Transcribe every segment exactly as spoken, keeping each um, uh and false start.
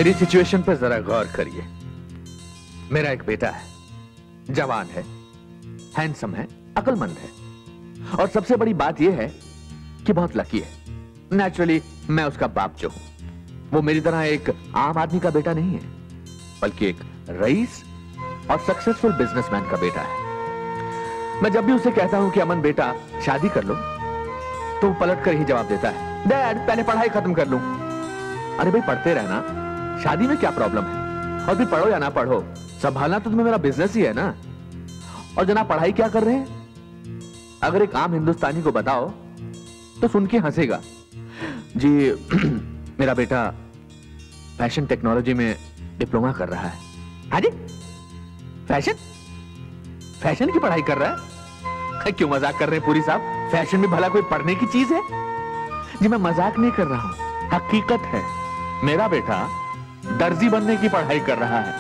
मेरी सिचुएशन पर जरा गौर करिए। मेरा एक बेटा है, जवान है, हैंडसम है, अक्लमंद है, और सबसे बड़ी बात यह है कि बहुत लकी है। नेचुरली मैं उसका बाप जो हूं, वो मेरी तरह एक आम आदमी का बेटा नहीं है, बल्कि एक रईस और सक्सेसफुल बिजनेसमैन का बेटा है। मैं जब भी उसे कहता हूं कि अमन बेटा शादी कर लो, तो वो पलट कर ही जवाब देता है, डैड पहले पढ़ाई खत्म कर लूं। अरे भाई पढ़ते रहना, शादी में क्या प्रॉब्लम है? और भी पढ़ो या ना पढ़ो, संभालना तो तुम्हें मेरा बिजनेस ही है ना। और जनाब पढ़ाई क्या कर रहे हैं? अगर एक आम हिंदुस्तानी को बताओ तो सुन के हंसेगा। जी मेरा बेटा फैशन टेक्नोलॉजी में डिप्लोमा कर रहा है। हाँ जी, फैशन फैशन की पढ़ाई कर रहा है? क्यों मजाक कर रहे हैं पूरी साहब? फैशन में भला कोई पढ़ने की चीज है? जी मैं मजाक नहीं कर रहा हूं, हकीकत है। मेरा बेटा दर्जी बनने की पढ़ाई कर रहा है।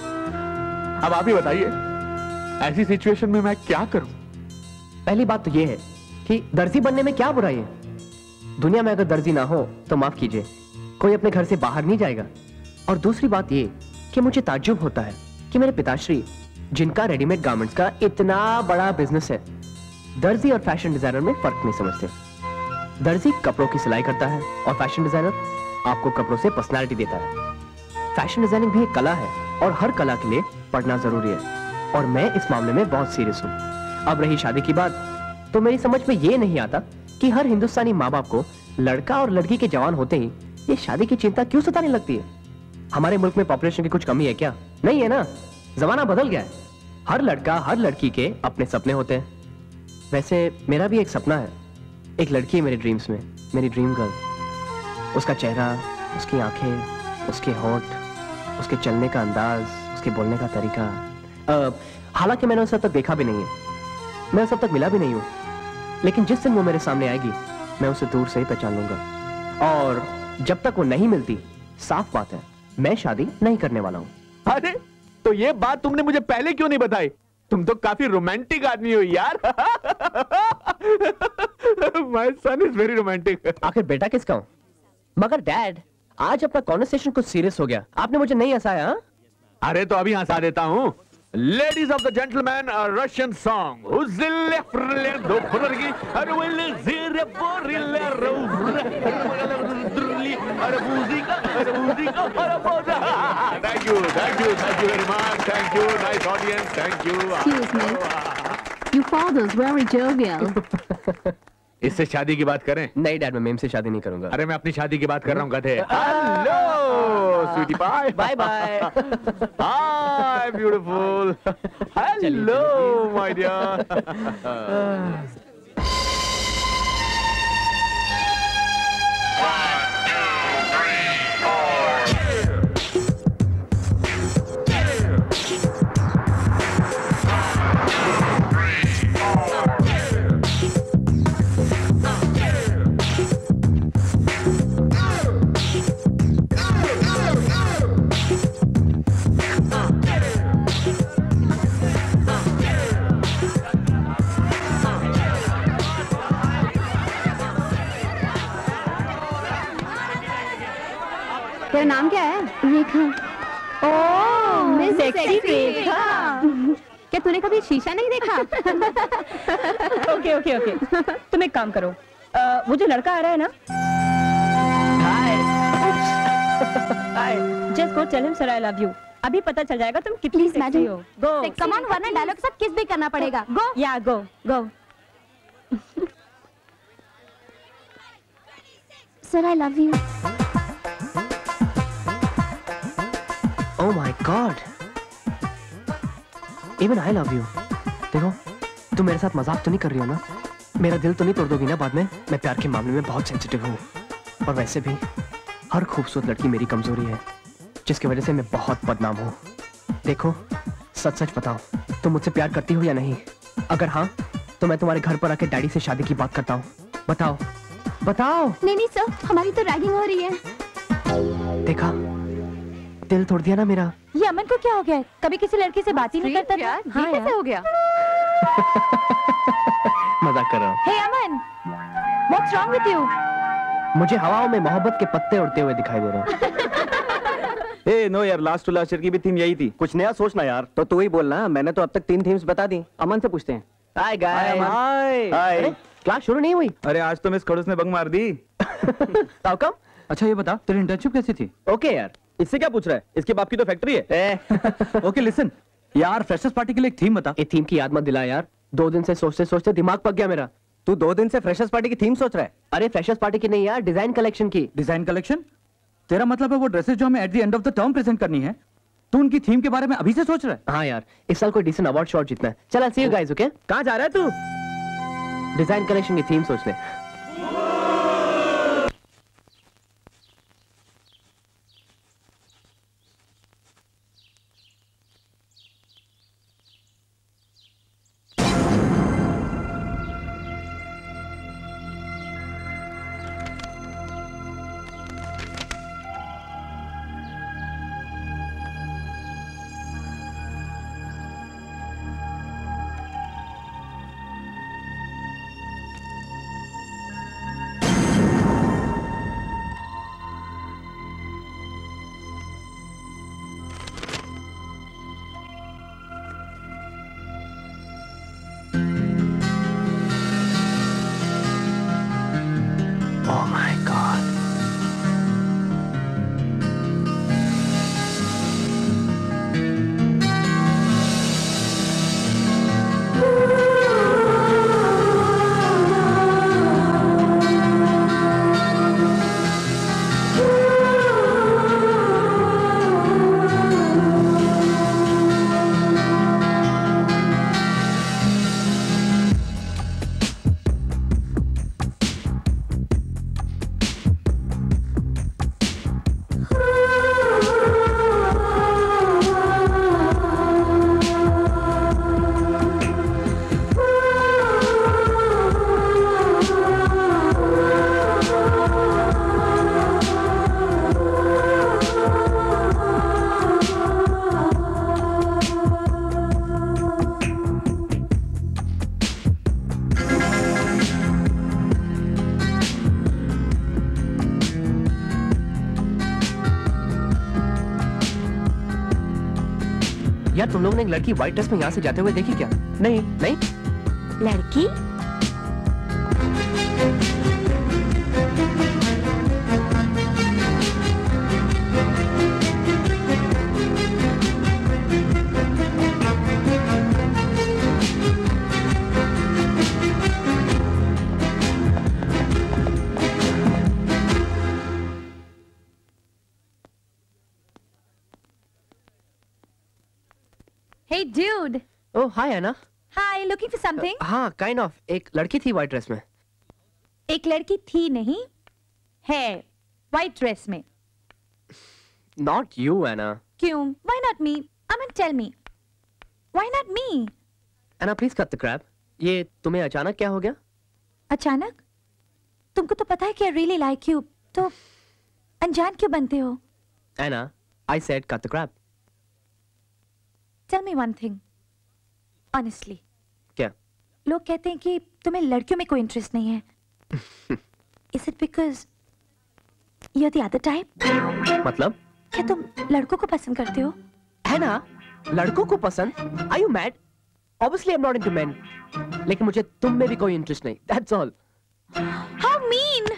अब आप ही बताइए, ऐसी सिचुएशन में मैं क्या करूं? पहली बात तो यह है कि दर्जी बनने में क्या बुराई है। दुनिया में अगर दर्जी ना हो तो माफ कीजिए, कोई अपने घर से बाहर नहीं जाएगा। और दूसरी बात यह कि मुझे ताज्जुब होता है कि मेरे पिताश्री, जिनका रेडीमेड गारमेंट्स का इतना बड़ा बिजनेस है, दर्जी और फैशन डिजाइनर में फर्क नहीं समझते। दर्जी कपड़ों की सिलाई करता है और फैशन डिजाइनर आपको कपड़ों से पर्सनालिटी देता है। फैशन डिजाइनिंग भी एक कला है और हर कला के लिए पढ़ना जरूरी है, और मैं इस मामले में बहुत सीरियस हूँ। अब रही शादी की बात, तो मेरी समझ में ये नहीं आता कि हर हिंदुस्तानी माँ बाप को लड़का और लड़की के जवान होते ही ये शादी की चिंता क्यों सताने लगती है। हमारे मुल्क में पॉपुलेशन की कुछ कमी है क्या? नहीं है ना, जमाना बदल गया है। हर लड़का हर लड़की के अपने सपने होते हैं। वैसे मेरा भी एक सपना है, एक लड़की है मेरे ड्रीम्स में, मेरी ड्रीम गर्ल। उसका चेहरा, उसकी आंखें, उसके होंठ, उसके चलने का अंदाज, उसके बोलने का तरीका। हालांकि मैंने उसे अब तक देखा भी नहीं है, मैं उसे अब तक मिला भी नहीं हूं, लेकिन जिस दिन वो मेरे सामने आएगी मैं उसे दूर से ही पहचान लूंगा। और जब तक वो नहीं मिलती, साफ बात है मैं शादी नहीं करने वाला हूं। अरे तो ये बात तुमने मुझे पहले क्यों नहीं बताई? तुम तो काफी रोमांटिक आदमी हो यार। My son is very romantic. आखिर बेटा किसका हूं? मगर डैड, आज अपना कॉन्वर्सेशन कुछ सीरियस हो गया, आपने मुझे नहीं हंसाया। हा? अरे तो अभी हंसा देता हूं। Ladies of the gentleman, a Russian song. Thank you, thank you, thank you very much. Thank you, nice audience. Thank you. Excuse me. Your father's very jovial. इससे शादी की बात करें? नहीं डैड, मैं मेम से शादी नहीं करूंगा। अरे मैं अपनी शादी की बात कर रहा हूँ गधे। Hello sweetie pie. Bye bye. Hi beautiful. Hello my dear. तेरा नाम क्या है? Rekha. Oh miss sexy Rekha. क्या तूने कभी शीशा नहीं देखा? ओके ओके ओके, तुम एक काम करो, आ, वो जो लड़का आ रहा है ना, hi, just go tell him sir I love you. अभी पता चल जाएगा तुम कितनी सेक्सी हो। गो कम ऑन, वरना डायलॉग के साथ किस भी करना पड़ेगा। गो या go go. Sir I love you. Oh my God! Even I love you. देखो, तुम मेरे साथ मजाक तो नहीं कर रही हो ना? मेरा दिल तो नहीं तोड़ दोगी ना बाद में? मैं प्यार के मामले में बहुत सेंसिटिव हूँ, और वैसे भी हर खूबसूरत लड़की मेरी कमजोरी है, जिसकी वजह से मैं बहुत बदनाम हूँ। देखो, सच सच बताओ, तुम मुझसे प्यार करती हो या नहीं? अगर हाँ, तो मैं तुम्हारे घर पर आके डैडी से शादी की बात करता हूँ। बताओ, बताओ। नहीं नहीं सर, हमारी तो रैगिंग हो रही है। देखा, दिल तोड़ दिया ना मेरा। ये अमन को क्या हो गया? कभी किसी लड़की से बात ही नहीं करता था। हाँ, कैसे हो गया? मजाक कर रहा हूँ। Hey Aman, what's wrong with you? मुझे हवाओं में मोहब्बत के पत्ते उड़ते हुए दिखाई दे रहे हैं। ए नो यार, लास्ट टू लास्ट ईयर की भी थीम यही थी। कुछ नया सोचना यार। तो तू ही बोलना, मैंने तो अब तक तीन थीम्स बता दी। अमन से पूछते हैं। Hi guys. हाय हाय। क्लास शुरू नहीं हुई? अरे आज तो मिस खड़ूस ने बंग मार दी। How come? अच्छा ये बता, तेरी इंटर्नशिप कैसी थी? ओके यार। इससे क्या पूछ रहा है? इसके बाप की तो फैक्ट्री है। ओके लिसन यार, फ्रेशर्स पार्टी के लिए एक थीम बता। ये थीम की याद मत दिला यार, दो दिन से सोचते सोचते दिमाग पक गया मेरा। तू दो दिन से फ्रेशर्स पार्टी की थीम सोच रहा है? अरे फ्रेशर्स पार्टी की नहीं यार, डिजाइन कलेक्शन की। Design collection? तेरा मतलब है वो ड्रेसेस जो हमें at the end of the term present करनी है, तू उनकी थीम के बारे में अभी से सोच रहा है? हाँ यार, इस साल कोई डिसेंट अवार्ड शॉट जीतना है। चल I see you guys, okay? कहाँ जा रहा है तू? डिजाइन कलेक्शन की थीम सोच ले। Oh my God. यार तुम लोगों ने एक लड़की व्हाइट ड्रेस में यहाँ से जाते हुए देखी क्या? नहीं नहीं। लड़की? Hey dude. Oh hi Anna. Hi, looking for something? हाँ काइंड ऑफ, एक लड़की थी व्हाइट ड्रेस में। एक लड़की थी नहीं, है व्हाइट ड्रेस में। Not you Anna. क्यों? Why not me? I mean, tell me. Why not me? Anna please cut the crap. ये तुम्हें अचानक क्या हो गया? अचानक? तुमको तो पता है कि I really like you, तो अनजान क्यों बनते हो? एना, I said cut the crap. Tell me one thing. Honestly. क्या? लोग कहते हैं कि तुम्हें लड़कियों में कोई इंटरेस्ट नहीं है। Is it because you're the other type? मतलब? क्या तुम लड़कों को पसंद करते हो? है ना? लड़कों को पसंद? Are you mad? Obviously I'm not into men. लेकिन मुझे तुम में भी कोई इंटरेस्ट नहीं। That's all. How mean!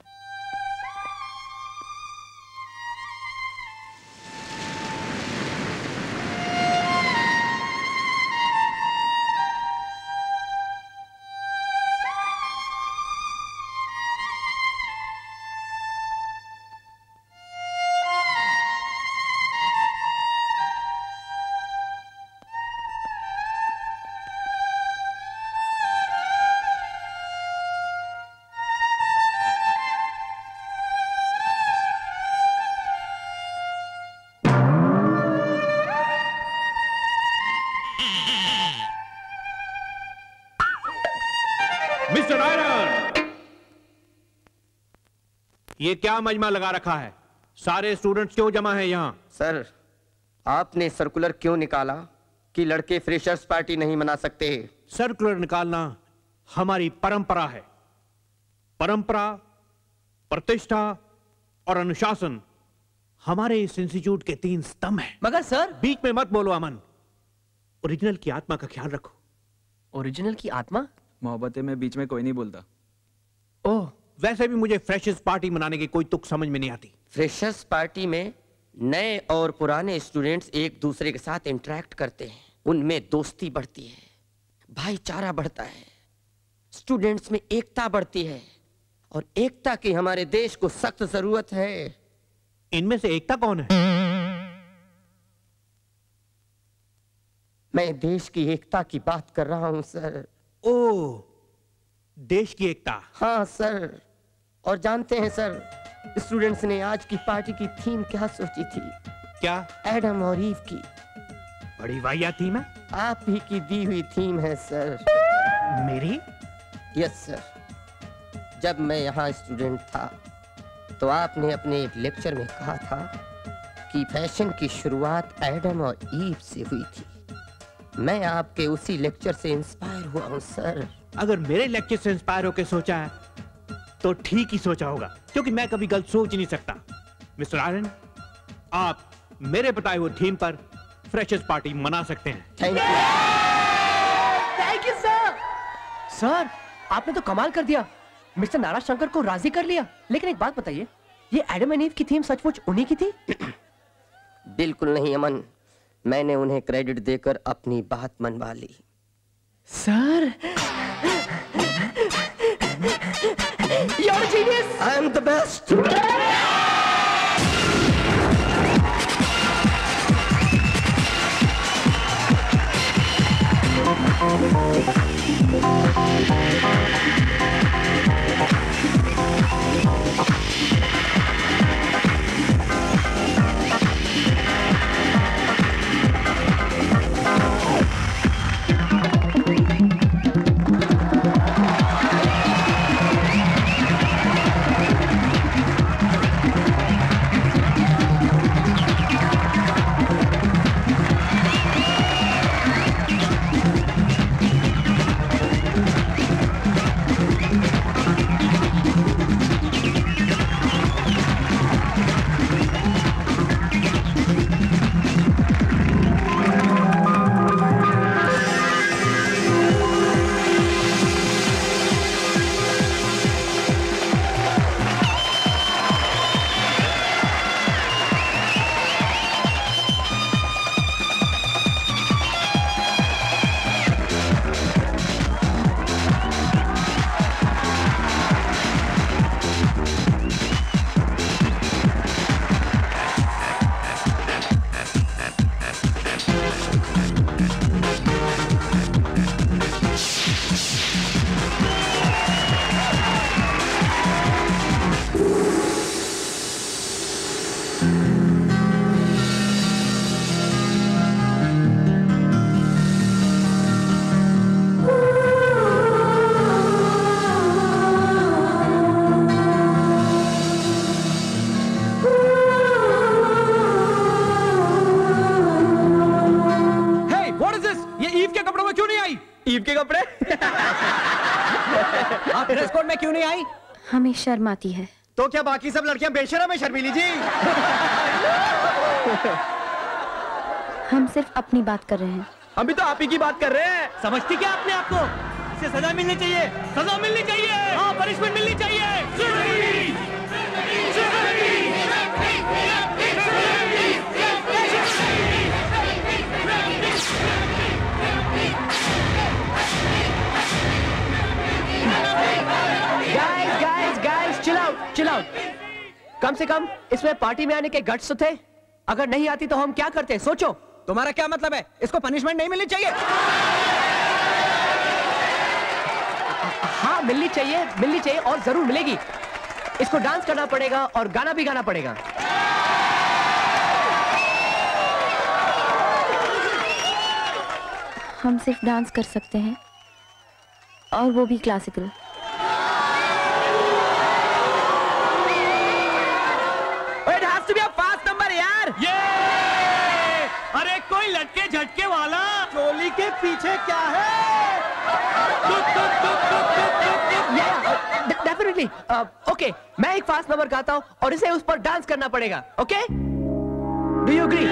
Mister Iron, ये क्या मजमा लगा रखा है? सारे स्टूडेंट्स क्यों जमा हैं यहाँ? सर, आपने सर्कुलर क्यों निकाला कि लड़के फ्रेशर्स पार्टी नहीं मना सकते? सर्कुलर निकालना हमारी परंपरा है। परंपरा, प्रतिष्ठा और अनुशासन हमारे इस इंस्टीट्यूट के तीन स्तंभ हैं। मगर सर, बीच में मत बोलो अमन। ओरिजिनल की आत्मा का ख्याल रखो। ओरिजिनल की आत्मा? मोहब्बतें में बीच में कोई नहीं बोलता। ओह, वैसे भी मुझे फ्रेशर्स पार्टी मनाने की कोई तुक समझ में नहीं आती। फ्रेशर्स पार्टी में नए और पुराने स्टूडेंट्स एक दूसरे के साथ इंटरेक्ट करते हैं, उनमें दोस्ती बढ़ती है, भाईचारा बढ़ता है, स्टूडेंट्स में एकता बढ़ती है, और एकता की हमारे देश को सख्त जरूरत है। इनमें से एकता कौन है? मैं देश की एकता की बात कर रहा हूं सर। ओह, देश की एकता। हाँ सर। और जानते हैं सर, स्टूडेंट्स ने आज की पार्टी की थीम क्या सोची थी? क्या? एडम और ईव की। बड़ी वाहिया थीम है। आप ही की दी हुई थीम है सर। मेरी? Yes sir. जब मैं यहाँ स्टूडेंट था तो आपने अपने एक लेक्चर में कहा था कि फैशन की शुरुआत एडम और ईव से हुई थी। मैं आपके उसी लेक्चर से इंस्पायर हुआ हूँ सर। अगर मेरे लेक्चर से इंस्पायर होकर सोचा है तो ठीक ही सोचा होगा, क्योंकि मैं कभी गलत सोच ही नहीं सकता। मिस्टर आर्यन, आप मेरे बताए हुए थीम पर फ्रेशर्स पार्टी मना सकते हैं। Thank you. Thank you sir. Sir, आपने तो कमाल कर दिया, मिस्टर नारा शंकर को राजी कर लिया। लेकिन एक बात बताइए, ये एडम एंड ईव की थीम सचमुच उन्हीं की थी? बिल्कुल नहीं अमन, मैंने उन्हें क्रेडिट देकर अपनी बात मनवा ली। Sir, you're a genius. I am the best. आप ड्रेस कोड में क्यों नहीं आई? हमें शर्म आती है। तो क्या बाकी सब लड़कियां बेशर्म है शर्मीली जी? हम सिर्फ अपनी बात कर रहे हैं। हम भी तो आप ही की बात कर रहे हैं। समझती क्या अपने आप को? इसे सजा मिलनी चाहिए, सजा मिलनी चाहिए, हाँ पनिशमेंट मिलनी चाहिए। Guys guys guys chill out chill out. कम से कम इसमें पार्टी में आने के गट्स तो थे। अगर नहीं आती तो हम क्या करते? सोचो। तुम्हारा क्या मतलब है? इसको पनिशमेंट नहीं मिलनी चाहिए? हाँ मिलनी चाहिए, मिलनी चाहिए और जरूर मिलेगी। इसको डांस करना पड़ेगा और गाना भी गाना पड़ेगा। हम सिर्फ डांस कर सकते हैं और वो भी classical. It has to be a fast number यार। ये अरे कोई लटके झटके वाला चोली के पीछे क्या है? डेफिनेटली। ओके, मैं एक फास्ट नंबर गाता हूँ और इसे उस पर डांस करना पड़ेगा। Okay okay? Do you agree?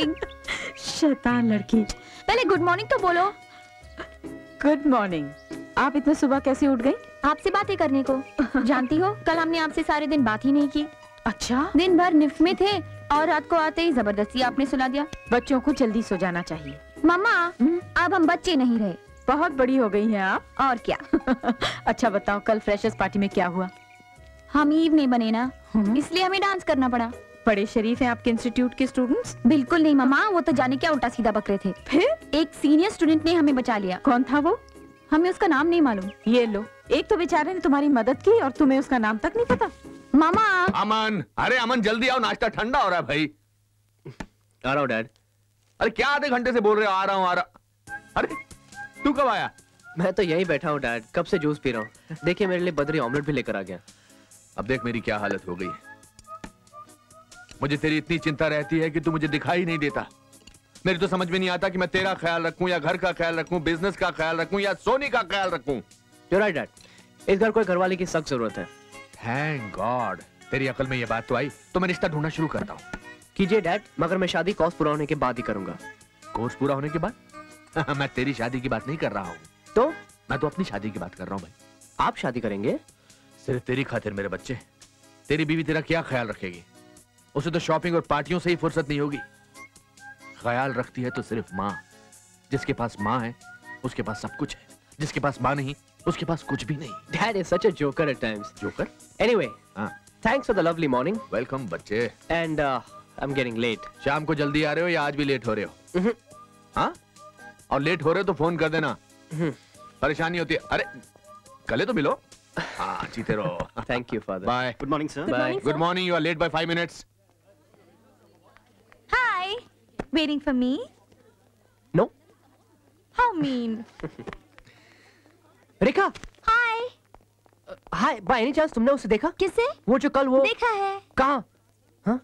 Morning. शैतान लड़की। पहले गुड मॉर्निंग तो बोलो। Good morning. आप इतने सुबह कैसे उठ गई? आपसे बातें करने को। जानती हो कल हमने आपसे सारे दिन बात ही नहीं की। अच्छा। दिन भर निफ्ट में थे और रात को आते ही जबरदस्ती आपने सुला दिया। बच्चों को जल्दी सो जाना चाहिए। मम्मा अब हम बच्चे नहीं रहे, बहुत बड़ी हो गई हैं आप। और क्या। अच्छा बताओ कल फ्रेशर्स पार्टी में क्या हुआ? हम ईव नहीं बने ना, इसलिए हमें डांस करना पड़ा। बड़े शरीफ हैं आपके इंस्टीट्यूट के स्टूडेंट्स। बिल्कुल नहीं मम्मा, वो तो जाने क्या उल्टा सीधा बकरे थे। फिर एक सीनियर स्टूडेंट ने हमें बचा लिया। कौन था वो? हमें उसका नाम नहीं मालूम। ये लो, एक तो बेचारे ने तुम्हारी मदद की और तुम्हें उसका नाम तक नहीं पता। मामा। अमन, अरे अमन जल्दी आओ, नाश्ता ठंडा हो रहा है भाई। आ रहा हूँ डैड। अरे क्या आधे घंटे से बोल रहे हो आ रहा हूँ आ रहा। अरे तू कब आया? मैं तो यही बैठा हूँ डैड, कब से जूस पी रहा हूँ। देखिए मेरे लिए बदरी ऑमलेट भी लेकर आ गया। अब देख मेरी क्या हालत हो गई है। मुझे तेरी इतनी चिंता रहती है कि तू मुझे दिखाई नहीं देता। मेरी तो समझ में नहीं आता कि मैं तेरा ख्याल रखूं या घर का ख्याल रखूं, बिजनेस का ख्याल रखूं या सोनी का ख्याल रखूं। You're right, Dad. इस घर को एक घरवाले की सख्त जरूरत है। Thank God, तेरी अकल में ये बात तो आई, तो मैं रिश्ता ढूंढना शुरू करता हूँ। कीजिए डैड, मगर मैं शादी कोर्स पूरा होने के बाद ही करूंगा। कोर्स पूरा होने के बाद? मैं तेरी शादी की बात नहीं कर रहा हूँ। तो मैं तो अपनी शादी की बात कर रहा हूँ भाई। आप शादी करेंगे? सिर्फ तेरी खातिर मेरे बच्चे। तेरी बीवी तेरा क्या ख्याल रखेगी? उसे तो शॉपिंग और पार्टियों से ही फुर्सत नहीं होगी। ख्याल रखती है तो सिर्फ माँ। जिसके पास माँ है उसके पास सब कुछ है, जिसके पास माँ नहीं उसके पास कुछ भी नहीं। Dad is such a joker at times. Joker? Anyway, हाँ। thanks for the lovely morning. Welcome बच्चे। And uh, I'm getting late. शाम को जल्दी आ रहे हो या आज भी लेट हो रहे हो? हाँ? और लेट हो रहे हो तो फोन कर देना, परेशानी होती है। अरे गले तो मिलो। हाँ चीते रहो। Thank you, father. Bye. Good morning sir. Bye. Good morning. You are late by five minutes. Hi. Waiting for me? No? How mean? Rekha. Hi. Hi, by any chance तुमने उसे देखा? किसे? वो जो कल वो देखा है। कहाँ? हाँ?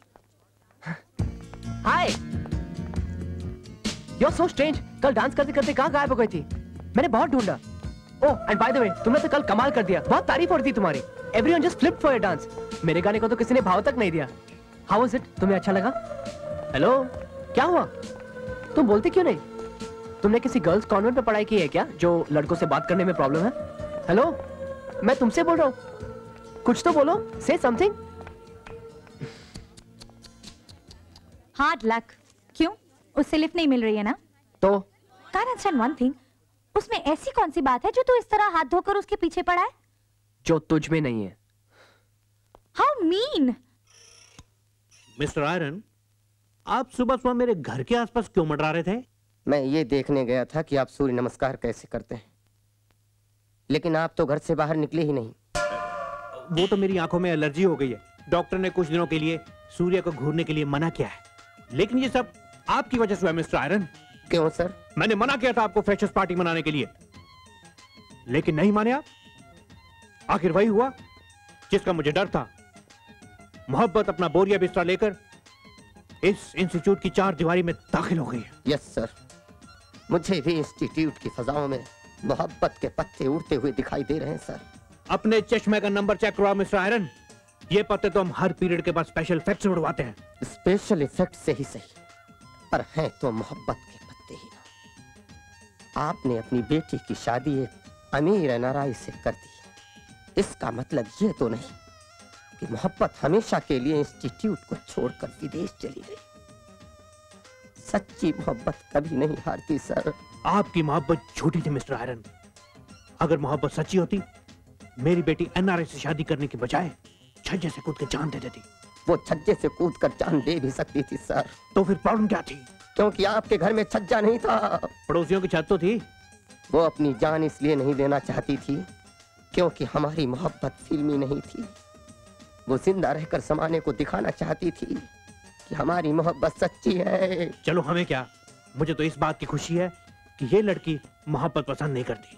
हाय। You're so strange. कल डांस करते करते कहाँ गायब हो गई थी? मैंने बहुत ढूंढा। Oh, and by the way, तुमने तो कल कमाल कर दिया। बहुत तारीफ हो रही थी तुम्हारी। Everyone just flipped for your dance. मेरे गाने को तो किसी ने भाव तक नहीं दिया। How was it? तुम्हें अच्छा लगा? हेलो, क्या हुआ? तुम बोलते क्यों नहीं? तुमने किसी गर्ल्स कॉन्वेंट में पढ़ाई की है क्या, जो लड़कों से बात करने में प्रॉब्लम है? हेलो, मैं तुमसे बोल रहा हूँ। कुछ तो बोलो, say something. Hard luck. क्यों? उससे लिफ्ट नहीं मिल रही है ना? तो Can't understand one thing. उसमें ऐसी कौन सी बात है जो तू इस तरह हाथ धोकर उसके पीछे पड़ा है? जो तुझ में नहीं है। How mean? मिस्टर आयरन, आप सुबह सुबह मेरे घर के आसपास क्यों मंडरा रहे थे? मैं ये देखने गया था कि आप सूर्य नमस्कार कैसे करते हैं, लेकिन आप तो घर से बाहर निकले ही नहीं। वो तो मेरी आंखों में एलर्जी हो गई है। डॉक्टर ने कुछ दिनों के लिए सूर्य को घूरने के लिए मना किया है, लेकिन ये सब आपकी वजह से हुआ मिस्टर आयरन। क्यों सर? मैंने मना किया था आपको फ्रेशर्स पार्टी मनाने के लिए, लेकिन नहीं माने आप। आखिर वही हुआ जिसका मुझे डर था। मोहब्बत अपना बोरिया बिस्तरा लेकर इस इंस्टीट्यूट की चार दीवारी में दाखिल हो गई है। यस सर, मुझे भी इंस्टीट्यूट की फजाओं में मोहब्बत के पत्ते उड़ते हुए दिखाई दे रहे हैं सर। अपने चश्मे का नंबर चेक करवाओ मिस्टर आयरन। ये पत्ते तो हम हर पीरियड के बाद स्पेशल इफेक्ट से उड़वाते हैं। स्पेशल इफेक्ट से ही सही, पर हैं तो मोहब्बत के पत्ते ही ना। आपने अपनी बेटी की शादी एक अमीर एनआरआई से कर दी। इसका मतलब ये तो नहीं कि मोहब्बत हमेशा के लिए इंस्टीट्यूट को छोड़कर विदेश चली गई। सच्ची मोहब्बत कभी नहीं हारती सर। आपकी मोहब्बत झूठी थी मिस्टर आयरन। अगर मोहब्बत सच्ची होती, मेरी बेटी एनआरआई से शादी करने की बजाय छज्जे से कूद के जान दे देती। वो छज्जे से कूद कर जान दे भी सकती थी सर। तो फिर प्रॉब्लम क्या थी? क्योंकि आपके घर में छज्जा नहीं था, पड़ोसियों की छत तो थी। वो अपनी जान इसलिए नहीं देना चाहती थी क्योंकि हमारी मोहब्बत फिल्मी नहीं थी। वो जिंदा रहकर समाने को दिखाना चाहती थी कि हमारी मोहब्बत सच्ची है। चलो हमें क्या, मुझे तो इस बात की खुशी है कि ये लड़की मोहब्बत पसंद नहीं करती।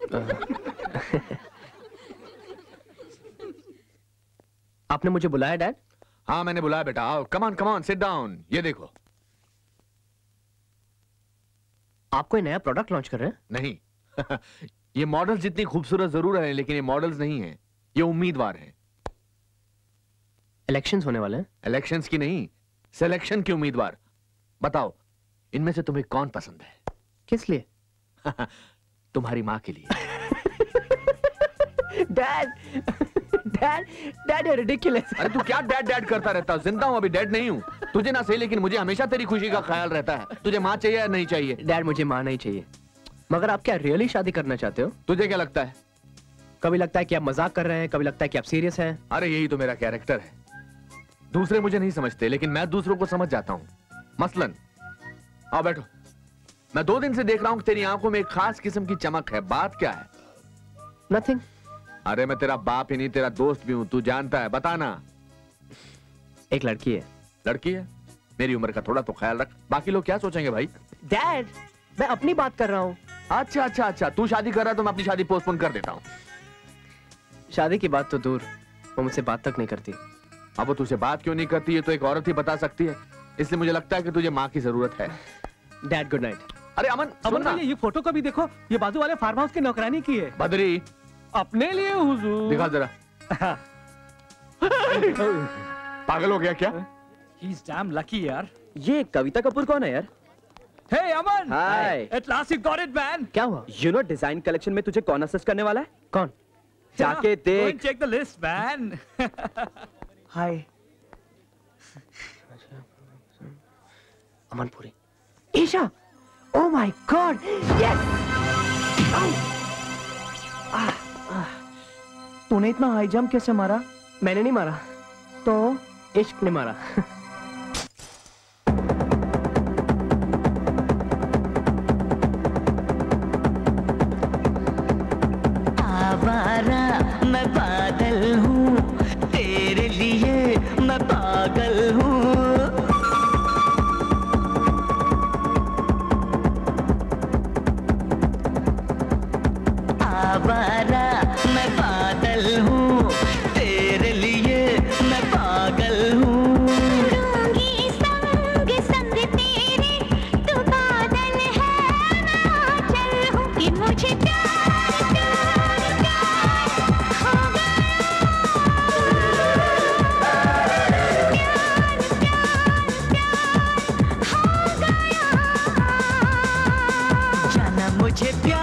आपने मुझे बुलाया डैड? हाँ मैंने बुलाया बेटा, आओ, come on come on, sit down. ये देखो। आप कोई नया प्रोडक्ट लॉन्च कर रहे हैं? नहीं ये मॉडल्स जितनी खूबसूरत जरूर है, लेकिन ये मॉडल्स नहीं हैं, ये उम्मीदवार हैं। इलेक्शंस होने वाले हैं? इलेक्शंस की नहीं, सिलेक्शन के उम्मीदवार। बताओ इनमें से तुम्हें कौन पसंद है? किस लिए? तुम्हारी माँ के लिए। Dad dad dad you ridiculous. अरे तू क्या डैड डैड करता रहता है? जिंदा हूं अभी, डैड नहीं हूं। तुझे ना सही, लेकिन मुझे हमेशा तेरी खुशी का ख्याल रहता है। तुझे माँ चाहिए या नहीं चाहिए? डैड मुझे माँ नहीं चाहिए। मगर आप क्या रियली शादी करना चाहते हो? तुझे क्या लगता है? कभी लगता है कि आप मजाक कर रहे हैं, कभी लगता है कि आप सीरियस हैं। अरे यही तो मेरा कैरेक्टर है। दूसरे मुझे नहीं समझते, लेकिन मैं दूसरों को समझ जाता हूँ। मसलन आओ बैठो। मैं दो दिन से देख रहा हूँ कि तेरी आंखों में एक खास किस्म की चमक है। बात क्या है? नथिंग। अरे मैं तेरा बाप ही नहीं, तेरा दोस्त भी हूं, तू जानता है। बताना। एक लड़की है। लड़की है? मेरी उम्र का थोड़ा तो ख्याल रख, बाकी लोग क्या सोचेंगे भाई? डैड मैं अपनी बात कर रहा हूँ। अच्छा अच्छा अच्छा, तू शादी कर रहा है तो मैं अपनी शादी पोस्टपोन कर देता हूँ। शादी की बात तो दूर, वो मुझसे बात तक नहीं करती। अब वो तुझसे बात क्यों नहीं करती है तो एक औरत ही बता सकती है। इसलिए मुझे लगता है कि तुझे माँ की जरूरत है। Dad good night. अरे अमन अमन भैया ये फोटो कभी देखो, ये बाजू वाले फार्म हाउस की नौकरानी की है। बदरी अपने लिए हुजूर। दिखा जरा। पागल हो गया क्या? He's damn lucky यार। ये कविता कपूर कौन है यार? Hey Aman. Hi। At last you got it man। क्या हुआ? You know डिजाइन कलेक्शन में तुझे कौन असिस्ट करने वाला है? कौन? जाके Go देख। and check the list man। Hi. Amanpuri. Isha. Oh my God। Yes। तूने इतना हाई जंप कैसे मारा? मैंने नहीं मारा, तो इश्क ने मारा। आवारा मैं बादल हूँ, तेरे लिए मैं पागल हूँ। आवारा मैं बादल हूँ, तेरे लिए मैं पागल हूँ। उड़ूंगी संग संग तेरे, तू बादल है मैं आंचल हूँ। कि मुझे प्यार प्यार प्यार हो गया। प्यार प्यार प्यार हो गया। जाना मुझे प्यार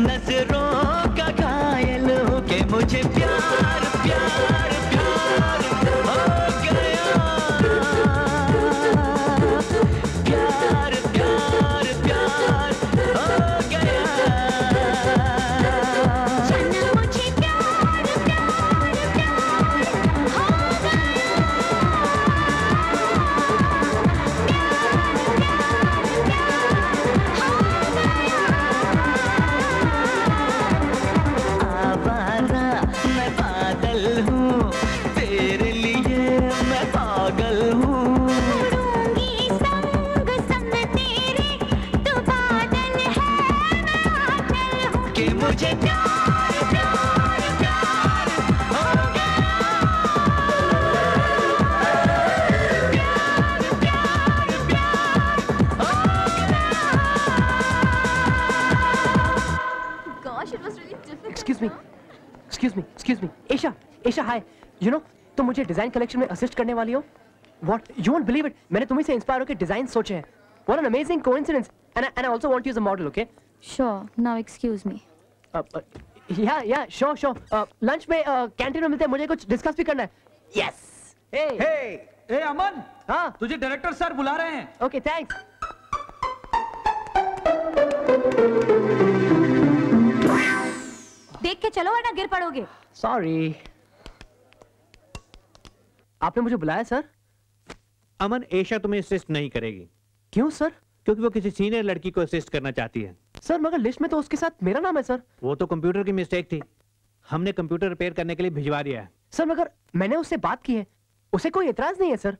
नजरों का घायल हूँ कि मुझे प्यार प्यार प्यार हो गया। प्यार प्यार प्यार हो गया। जाना मुझे प्यार प्यार प्यार हो आवारा मैं पागल हूँ, तेरे लिए मैं पागल हूँ। उड़ूंगी संग संग तेरे, तू बादल है मैं आंचल हूँ कि मुझे प्यार प्यार प्यार हो गया। प्यार प्यार प्यार हो Gosh, it was really difficult. Excuse me, excuse me, excuse me. Aisha, Aisha, hi. You know, तुम मुझे डिजाइन कलेक्शन में असिस्ट करने वाली हो? What? You won't believe it. मैंने तुम्हीं से इंस्पायर होकर डिजाइन सोचे हैं. What an amazing coincidence. And I, and I also want you as a model, okay? Sure. Now excuse me. Uh, uh, yeah, yeah, sure, sure. Uh, lunch में uh, canteen में मिलते हैं. मुझे कुछ discuss भी करना है. Yes. Hey. हे, हे अमन, हाँ. तुझे डायरेक्टर सर बुला रहे हैं। Okay, thanks. देख के चलो वरना गिर पड़ोगे। Sorry. आपने मुझे बुलाया सर? अमन, एशा तुम्हें असिस्ट नहीं करेगी। क्यों सर? क्योंकि वो किसी सीनियर लड़की को असिस्ट करना चाहती है। सर मगर लिस्ट में तो उसके साथ मेरा नाम है सर। वो तो कंप्यूटर की मिस्टेक थी, हमने कंप्यूटर रिपेयर करने के लिए भिजवा दिया है। सर मगर मैंने उससे बात की है, उसे कोई एतराज नहीं है सर।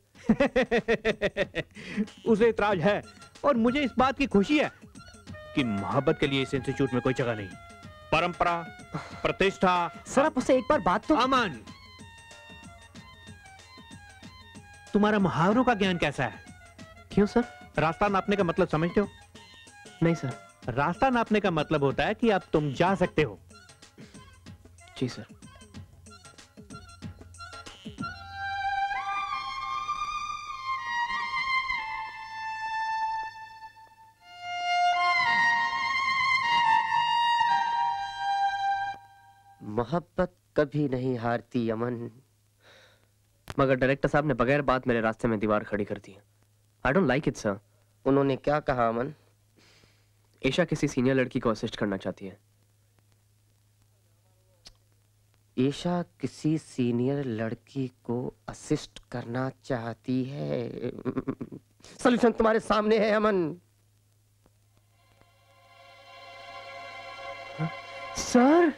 उसे इतराज है और मुझे इस बात की खुशी है कि मोहब्बत के लिए इस इंस्टीट्यूट में कोई जगह नहीं। परंपरा, प्रतिष्ठा। सर आप उससे एक बार बात तो। अमन, तुम्हारा मुहावरों का ज्ञान कैसा है? क्यों सर? रास्ता नापने का मतलब समझते हो? नहीं सर। रास्ता नापने का मतलब होता है कि अब तुम जा सकते हो। जी सर। मोहब्बत कभी नहीं हारती अमन। मगर डायरेक्टर साहब ने बगैर बात मेरे रास्ते में दीवार खड़ी कर दी है। I don't like it, sir. उन्होंने क्या कहा अमन? ईशा किसी सीनियर लड़की को असिस्ट करना चाहती है। ईशा किसी सीनियर लड़की को असिस्ट करना चाहती है। सॉल्यूशन तुम्हारे सामने है Aman. Sir,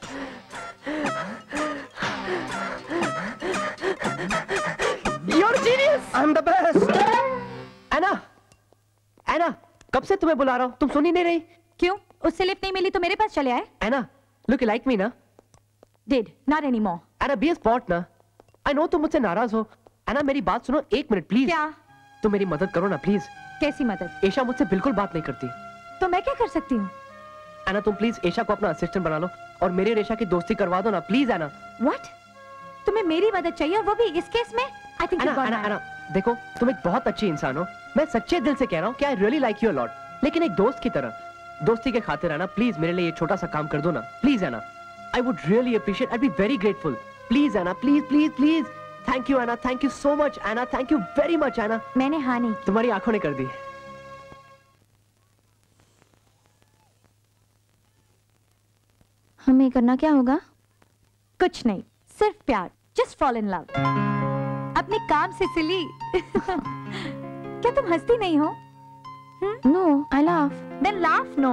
You're a genius. I'm the best. Anna, Anna, कब से तुम्हें बुला रहा हूँ, तुम सुन ही नहीं रही। क्यों? उससे लिफ्ट नहीं मिली तो मेरे पास चले आए? एना, look you like me ना? Did, not anymore. Anna, be a sport ना? I know तुम मुझसे नाराज हो। एना, मेरी बात सुनो एक मिनट प्लीज। क्या? तुम मेरी मदद करो ना प्लीज। कैसी मदद? ईशा मुझसे बिल्कुल बात नहीं करती। तो मैं क्या कर सकती हूँ? एना, तुम प्लीज ईशा को अपना असिस्टेंट बना लो और मेरी और ईशा की दोस्ती करवा दो ना प्लीज। एना। What? तुम्हें मेरी मदद चाहिए और वो भी इस केस में? I think Anna, you've gone Anna, mad. एना, देखो तुम एक बहुत अच्छी इंसान हो, मैं सच्चे दिल से कह रहा हूँ कि I really like you a lot, लेकिन एक दोस्त की तरह, दोस्ती के खातिर आना प्लीज मेरे लिए ये छोटा सा काम कर दो ना please. Anna, I would really appreciate, I be very grateful. Please Anna, please please please. Thank you Anna, thank you so much Anna, thank you very much Anna. मैंने हाँ नहीं, तुम्हारी आंखों ने कर दी। हमें करना क्या होगा? कुछ नहीं, सिर्फ प्यार, जस्ट फॉल इन लव। अपने काम से सिली। क्या तुम हंसती नहीं हो? No, I laugh. Then laugh no.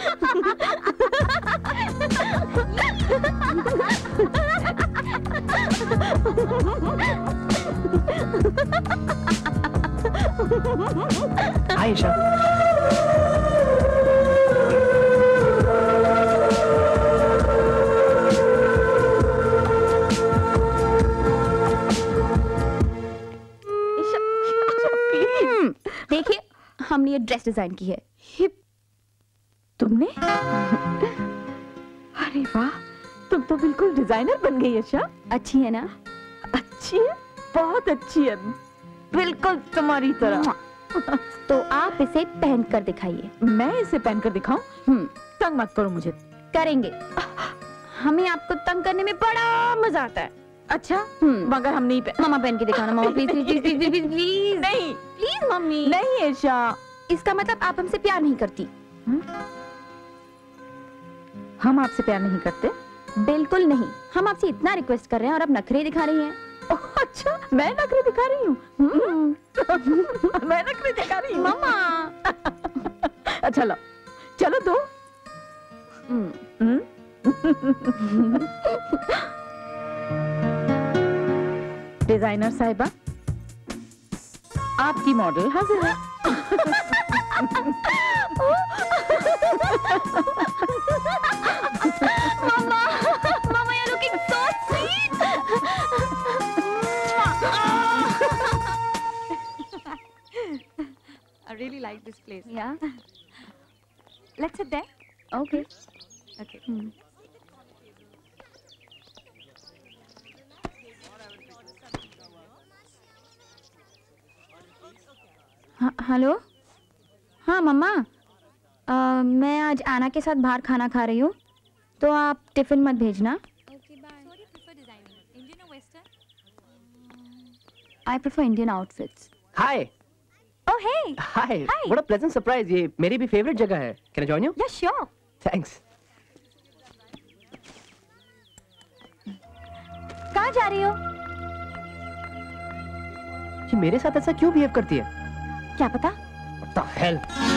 Ayesha, देखिए, हमने ये ड्रेस डिजाइन की है। ये तुमने? अरे वाह, तुम तो बिल्कुल डिजाइनर बन गई आशा। अच्छी है ना? अच्छी है, बहुत अच्छी है, बिल्कुल तुम्हारी तरह। तो आप इसे पहन कर दिखाइए। मैं इसे पहन कर दिखाऊं? हम्म, तंग मत करो मुझे। करेंगे। हमें आपको तंग करने में बड़ा मजा आता है। अच्छा मगर हम नहीं पे... मामा पहन के दिखाना mama, please please please please please please. नहीं प्लीज मम्मी। नहीं ईशा, इसका मतलब आप हमसे प्यार नहीं करती। हम आपसे प्यार नहीं करते? बिल्कुल नहीं। हम आपसे इतना रिक्वेस्ट कर रहे हैं और आप नखरे दिखा रही हैं। अच्छा मैं नखरे दिखा रही हूँ? मैं नखरे दिखा रही हूँ मामा। अच्छा लो चलो दो। डिजाइनर साहिबा, आपकी मॉडल हाजिर है। Mama, mama you're looking so sweet. I really like this place. Yeah. Let's sit there. Okay. Okay. Hmm. Hello. हाँ मम्मा, आ, मैं आज आना के साथ बाहर खाना खा रही हूँ, तो आप टिफिन मत भेजना। I prefer Indian outfits. Hi. Oh hey. Hi. Hi. What a pleasant surprise. ये मेरी भी favorite जगह है. Can I join you? Yeah, sure. Thanks. कहाँ जा रही हो? ये मेरे साथ ऐसा क्यों बिहेव करती है? क्या पता? What the hell?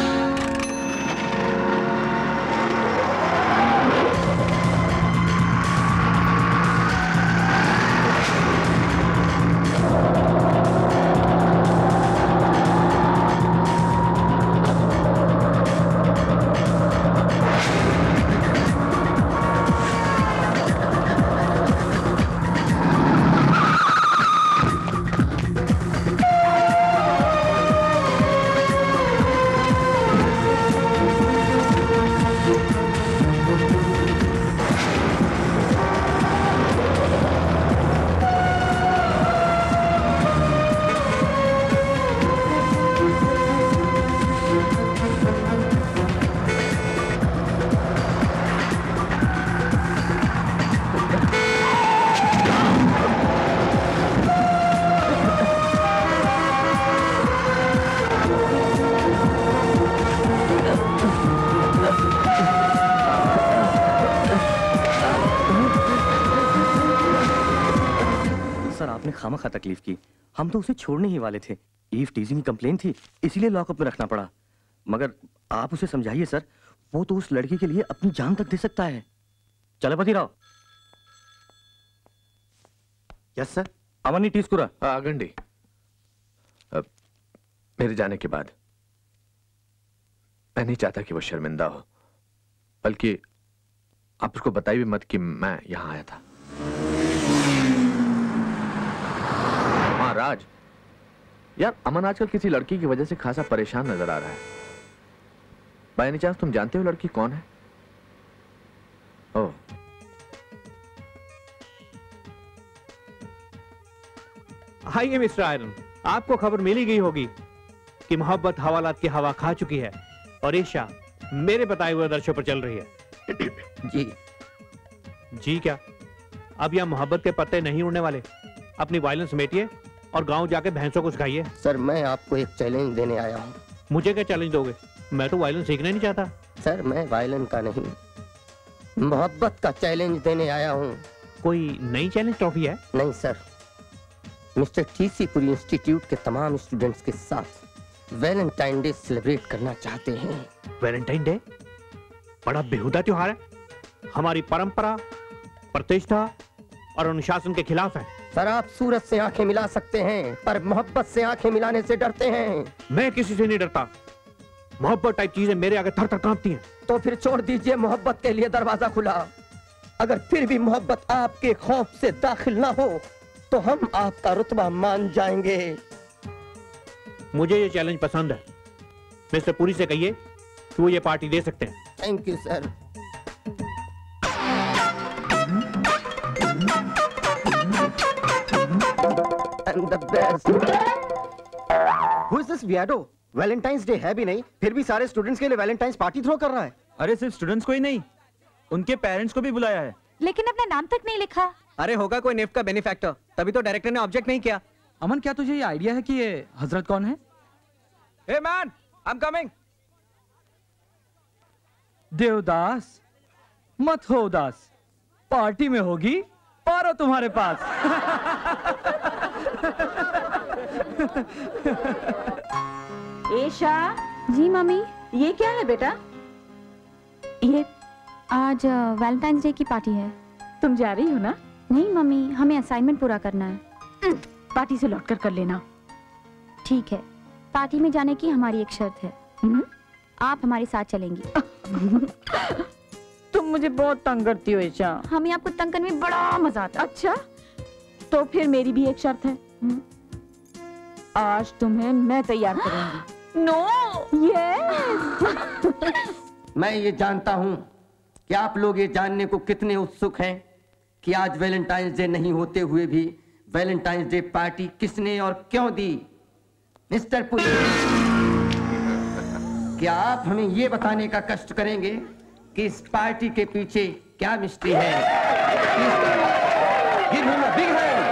खामखा तकलीफ की। हम तो उसे छोड़ने ही वाले थे। ईव टीजिंग की कंप्लेन थी, इसीलिए लॉकअप में रखना पड़ा। मगर आप उसे समझाइए सर, वो तो उस लड़की के लिए अपनी जान तक दे सकता है। चलपति राव। Yes sir. अवनी टीस्कुरा। आगंडी। अब मेरे जाने के बाद मैं नहीं चाहता कि वो शर्मिंदा हो, बल्कि आप उसको बताइए भी मत कि मैं यहां आया था। हाँ राज, यार अमन आजकल किसी लड़की की वजह से खासा परेशान नजर आ रहा है। बाय एनी चांस तुम जानते हो लड़की कौन है? ओह, हाय मिस्टर आयरन, आपको खबर मिली गई होगी कि मोहब्बत हवालात की हवा खा चुकी है और ईशा मेरे बताए हुए आदर्शों पर चल रही है। जी जी क्या? अब यहाँ मोहब्बत के पत्ते नहीं उड़ने वाले। अपनी वायलेंस समेटिए और गांव जाके भैंसों को सिखाइए। सर मैं आपको एक चैलेंज देने आया हूँ। मुझे क्या चैलेंज दोगे? मैं तो वायलेंस सीखना नहीं चाहता। सर मैं वायलेंस का नहीं, मोहब्बत का चैलेंज देने आया हूँ। कोई नई चैलेंज ट्रॉफी है? नहीं सर, मिस्टर टीसीपुरी इंस्टीट्यूट के तमाम स्टूडेंट्स के साथ वैलेंटाइन डे सेलिब्रेट करना चाहते हैं। वैलेंटाइन डे बड़ा बेहुदा त्योहार है, हमारी परंपरा, प्रतिष्ठा और अनुशासन के खिलाफ है। सर आप सूरज से आंखें मिला सकते हैं, पर मोहब्बत से आंखें मिलाने से डरते हैं। मैं किसी से नहीं डरता। मोहब्बत टाइप चीजें मेरे आगे थर थर कांपती हैं। तो फिर छोड़ दीजिए मोहब्बत के लिए दरवाजा खुला। अगर फिर भी मोहब्बत आपके खौफ से दाखिल ना हो तो हम आपका रुतबा मान जाएंगे। मुझे ये चैलेंज पसंद है। मिस्टर पुरी से कहिए कि वो ये पार्टी दे सकते हैं। Thank you sir. And the best. Who is this weirdo? Valentine's Day है भी नहीं, फिर भी सारे स्टूडेंट्स के लिए वैलेंटाइंस पार्टी थ्रो कर रहा है। अरे सिर्फ स्टूडेंट्स को ही नहीं, उनके पेरेंट्स को भी बुलाया है। लेकिन अपना नाम तक नहीं लिखा। अरे होगा कोई नेफ्ट का बेनिफैक्टर, तभी तो डायरेक्टर ने ऑब्जेक्ट नहीं किया। अमन, क्या तुझे ये आइडिया है कि ये हजरत कौन है? Hey man, I am coming. Devdas, मत हो उदास, पार्टी में होगी पारो तुम्हारे पास। ईशा। जी मम्मी। ये क्या है बेटा? ये आज वैलेंटाइंस डे की पार्टी है। तुम जा रही हो ना? नहीं मम्मी, हमें असाइनमेंट पूरा करना है। पार्टी से लौटकर कर लेना। ठीक है, पार्टी में जाने की हमारी एक शर्त है। आप हमारे साथ चलेंगी। तुम मुझे बहुत तंग करती हो ईशा। हमें आपको तंग करने में बड़ा मजा आता है। अच्छा, तो फिर मेरी भी एक शर्त है। आज तुम्हें मैं तैयार करूंगी। No yes. मैं ये जानता हूं कि आप लोग ये जानने को कितने उत्सुक हैं कि आज वैलेंटाइंस डे नहीं होते हुए भी वैलेंटाइंस डे पार्टी किसने और क्यों दी। मिस्टर पुलिस, क्या आप हमें ये बताने का कष्ट करेंगे कि इस पार्टी के पीछे क्या मिस्ट्री है? Give him a big hand.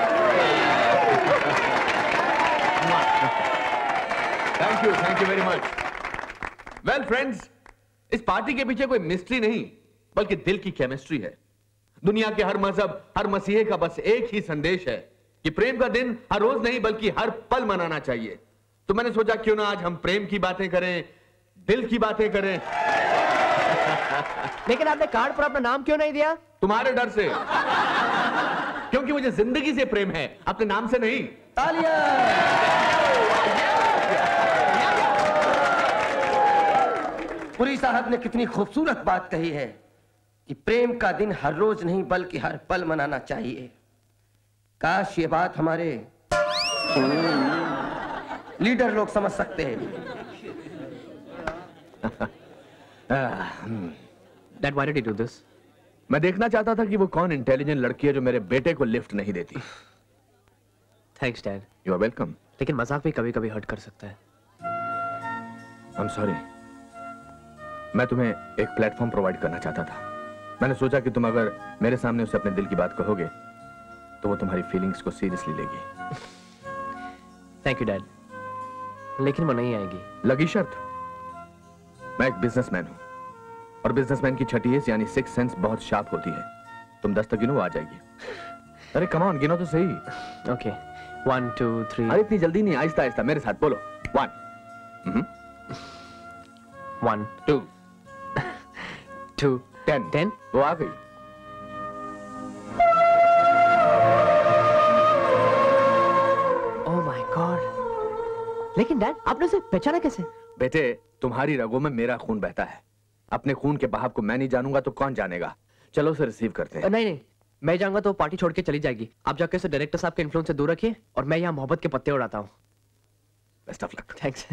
Thank you, thank you very much. Well friends, इस पार्टी के पीछे कोई मिस्ट्री नहीं बल्कि दिल की केमिस्ट्री है। दुनिया के हर मजहब, हर मसीहे का बस एक ही संदेश है कि प्रेम का दिन हर रोज नहीं बल्कि हर पल मनाना चाहिए। तो मैंने सोचा क्यों ना आज हम प्रेम की बातें करें, दिल की बातें करें। लेकिन आपने कार्ड पर अपना नाम क्यों नहीं दिया? तुम्हारे डर से। क्योंकि मुझे जिंदगी से प्रेम है, अपने नाम से नहीं। तालियां। पुरी साहब ने कितनी खूबसूरत बात कही है कि प्रेम का दिन हर रोज नहीं बल्कि हर पल मनाना चाहिए। काश ये बात हमारे लीडर लोग समझ सकते हैं। Dad, why did you do this? मैं देखना चाहता था कि वो कौन इंटेलिजेंट लड़की है जो मेरे बेटे को लिफ्ट नहीं देती। Thanks, Dad. You are welcome. लेकिन मजाक भी कभी कभी हर्ट कर सकता है। I'm sorry. मैं तुम्हें एक प्लेटफॉर्म प्रोवाइड करना चाहता था। मैंने सोचा कि तुम अगर मेरे सामने उसे अपने दिल की बात कहोगे तो वो तुम्हारी फीलिंग्स को सीरियसली लेगी। थैंक यू डैड, लेकिन वो नहीं आएगी। लगी शर्त? मैं एक बिजनेसमैन हूं और बिजनेसमैन की छठी एज यानी सिक्स सेंस बहुत शार्प होती है। तुम दस तक गिनो, आ जाएगी। अरे कम ऑन, गिनो तो सही। Okay, one two three. अरे इतनी जल्दी नहीं, आहिस्ता आहिस्ता मेरे साथ बोलो। One one two two ten ten. वो आ गई। Oh my God. लेकिन डैड, आपने उसे पहचाना कैसे? बेटे, तुम्हारी रगों में मेरा खून बहता है। अपने खून के बहाव को मैं नहीं जानूंगा तो कौन जानेगा। चलो उसे रिसीव करते हैं। नहीं नहीं, मैं जाऊंगा तो पार्टी छोड़ के चली जाएगी। आप जाकर उसे डायरेक्टर साहब के इन्फ्लुएंस से दूर रखिए और मैं यहाँ मोहब्बत के पत्ते उड़ाता हूँ। Best of luck. थैंक्स।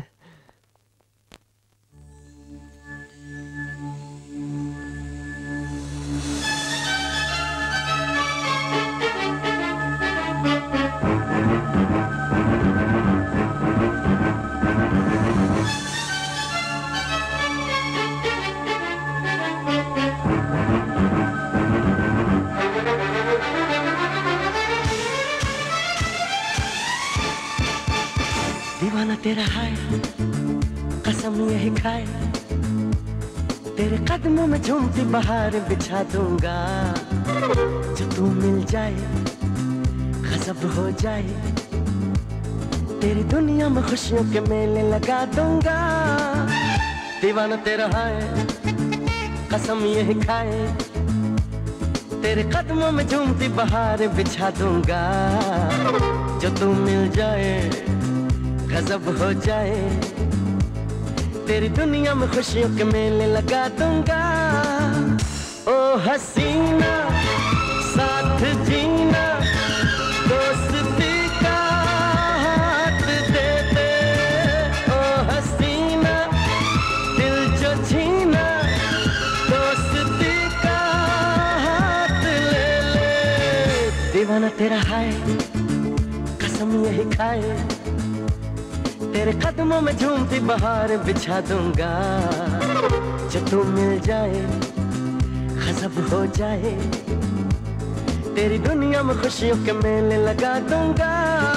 दीवाना तेरा है, कसम यही खाए, तेरे कदमों में झूमती बहार बिछा दूंगा। जो तू मिल जाए गजब हो जाए, तेरी दुनिया में खुशियों के मेले लगा दूंगा। दीवाना तेरा है, कसम यही खाए, तेरे कदमों में झूमती बहार बिछा दूंगा। जो तू मिल जाए गजब हो जाए, तेरी दुनिया में खुशियों के मेले लगा दूंगा। ओ हसीना साथ जीना, दोस्ती का हाथ दे दे। ओ हसीना दिल जो छीना, दोस्ती का हाथ ले ले। दीवाना तेरा है, कसम यही खाए, तेरे कदमों में झूमती बहार बिछा दूंगा। जो तू मिल जाए गजब हो जाए, तेरी दुनिया में खुशियों के मेले लगा दूंगा।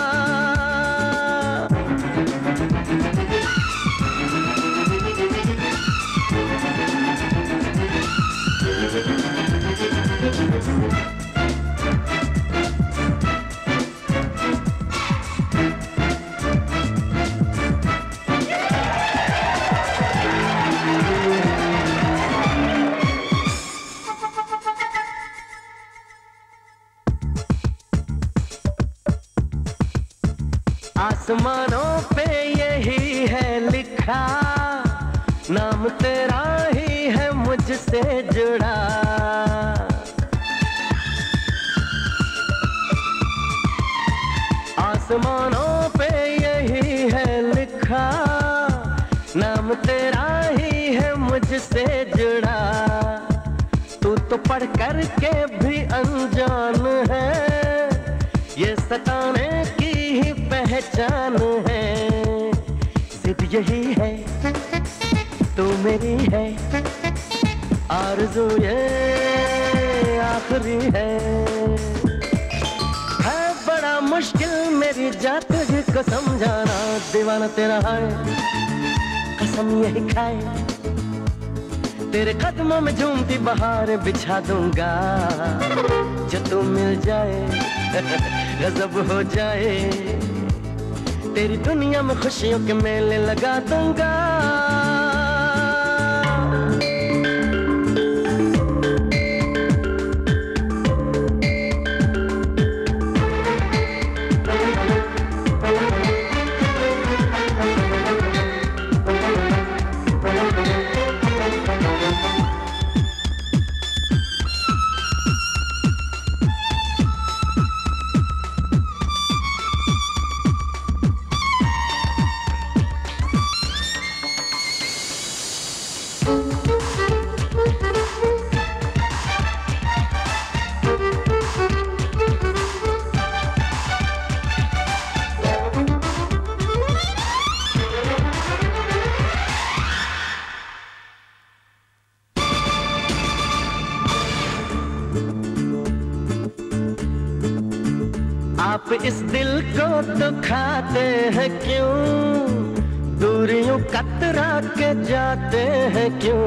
आसमानों पे यही है लिखा, नाम तेरा ही है मुझसे जुड़ा। आसमानों पे यही है लिखा, नाम तेरा ही है मुझसे जुड़ा। तू तो पढ़ कर के भी अनजान है, ये सताने की ही पहचान है। जिद यही है तू मेरी है, आरज़ू ये आखिरी है। है बड़ा मुश्किल मेरी जात तुझको समझाना, दीवाना तेरा है कसम यही खाए। तेरे कदमों में झूमती बहार बिछा दूंगा, जो तू मिल जाए गजब हो जाए। तेरी दुनिया में खुशियों के मेले लगा दूंगा। आप इस दिल को दुखाते हैं क्यों, दूरियों कतरा के जाते हैं क्यों।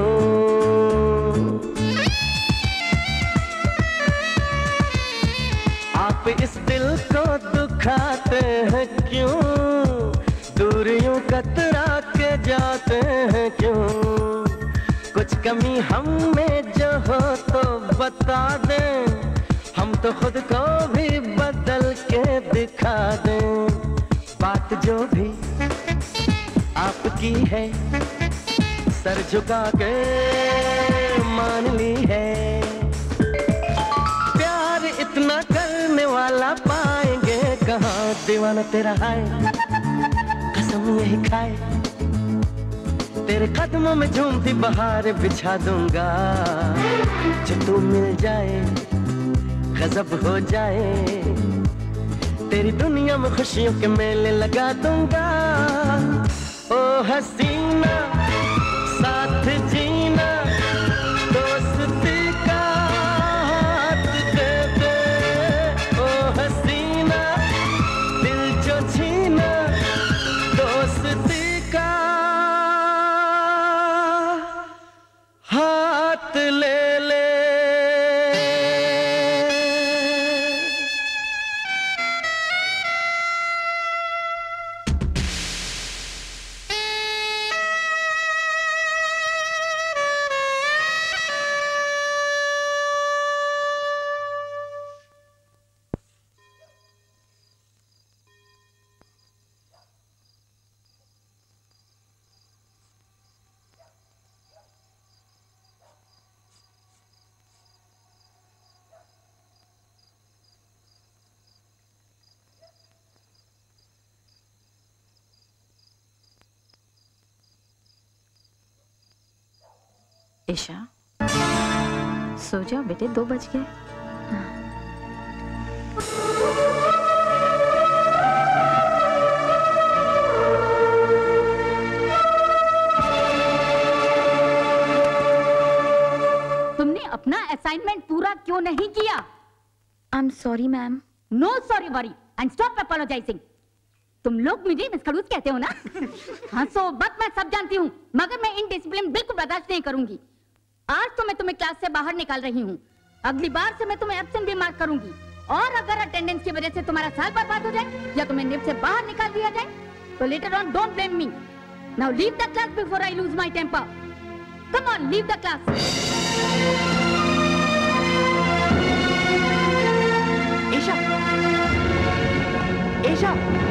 आप इस दिल को दुखाते हैं क्यों, दूरियों कतरा के जाते हैं क्यों। कुछ कमी हम में जो हो तो बता दें, हम तो खुद को भी बदल के दिखा दें। बात जो भी आपकी है, सर झुका के मान ली है। प्यार इतना करने वाला पाएंगे कहाँ, दीवाना तेरा है कसम यही खाए। तेरे कदमों में झूमती बहार बिछा दूंगा, जो तू मिल जाए गजब हो जाए। तेरी दुनिया में खुशियों के मेले लगा दूंगा। ओ हसीना साथ जीना, दोस्ती का हाथ दे दे। ओ हसीना दिल जो छीना, दोस्ती का हाथ ले ले। ईशा सो जाओ बेटे, दो बज गए। तुमने अपना असाइनमेंट पूरा क्यों नहीं किया? I am sorry ma'am. No sorry worry and stop apologizing. तुम लोग मुझे मिस खड़ूस कहते हो ना? हंसो मत, मैं सब जानती हूँ, मगर मैं इनडिसिप्लिन बिल्कुल बर्दाश्त नहीं करूंगी। आज तो मैं तुम्हें क्लास से बाहर निकाल रही हूँ, अगली बार से मैं तुम्हें एब्सेंट भी मार्क करूंगी। और अगर अटेंडेंस की वजह से तुम्हारा साल बर्बाद हो जाए या तुम्हें निब से बाहर निकाल दिया जाए तो later on don't blame me. Now leave the class before I lose my temper. Come on, leave the class. Isha, Isha,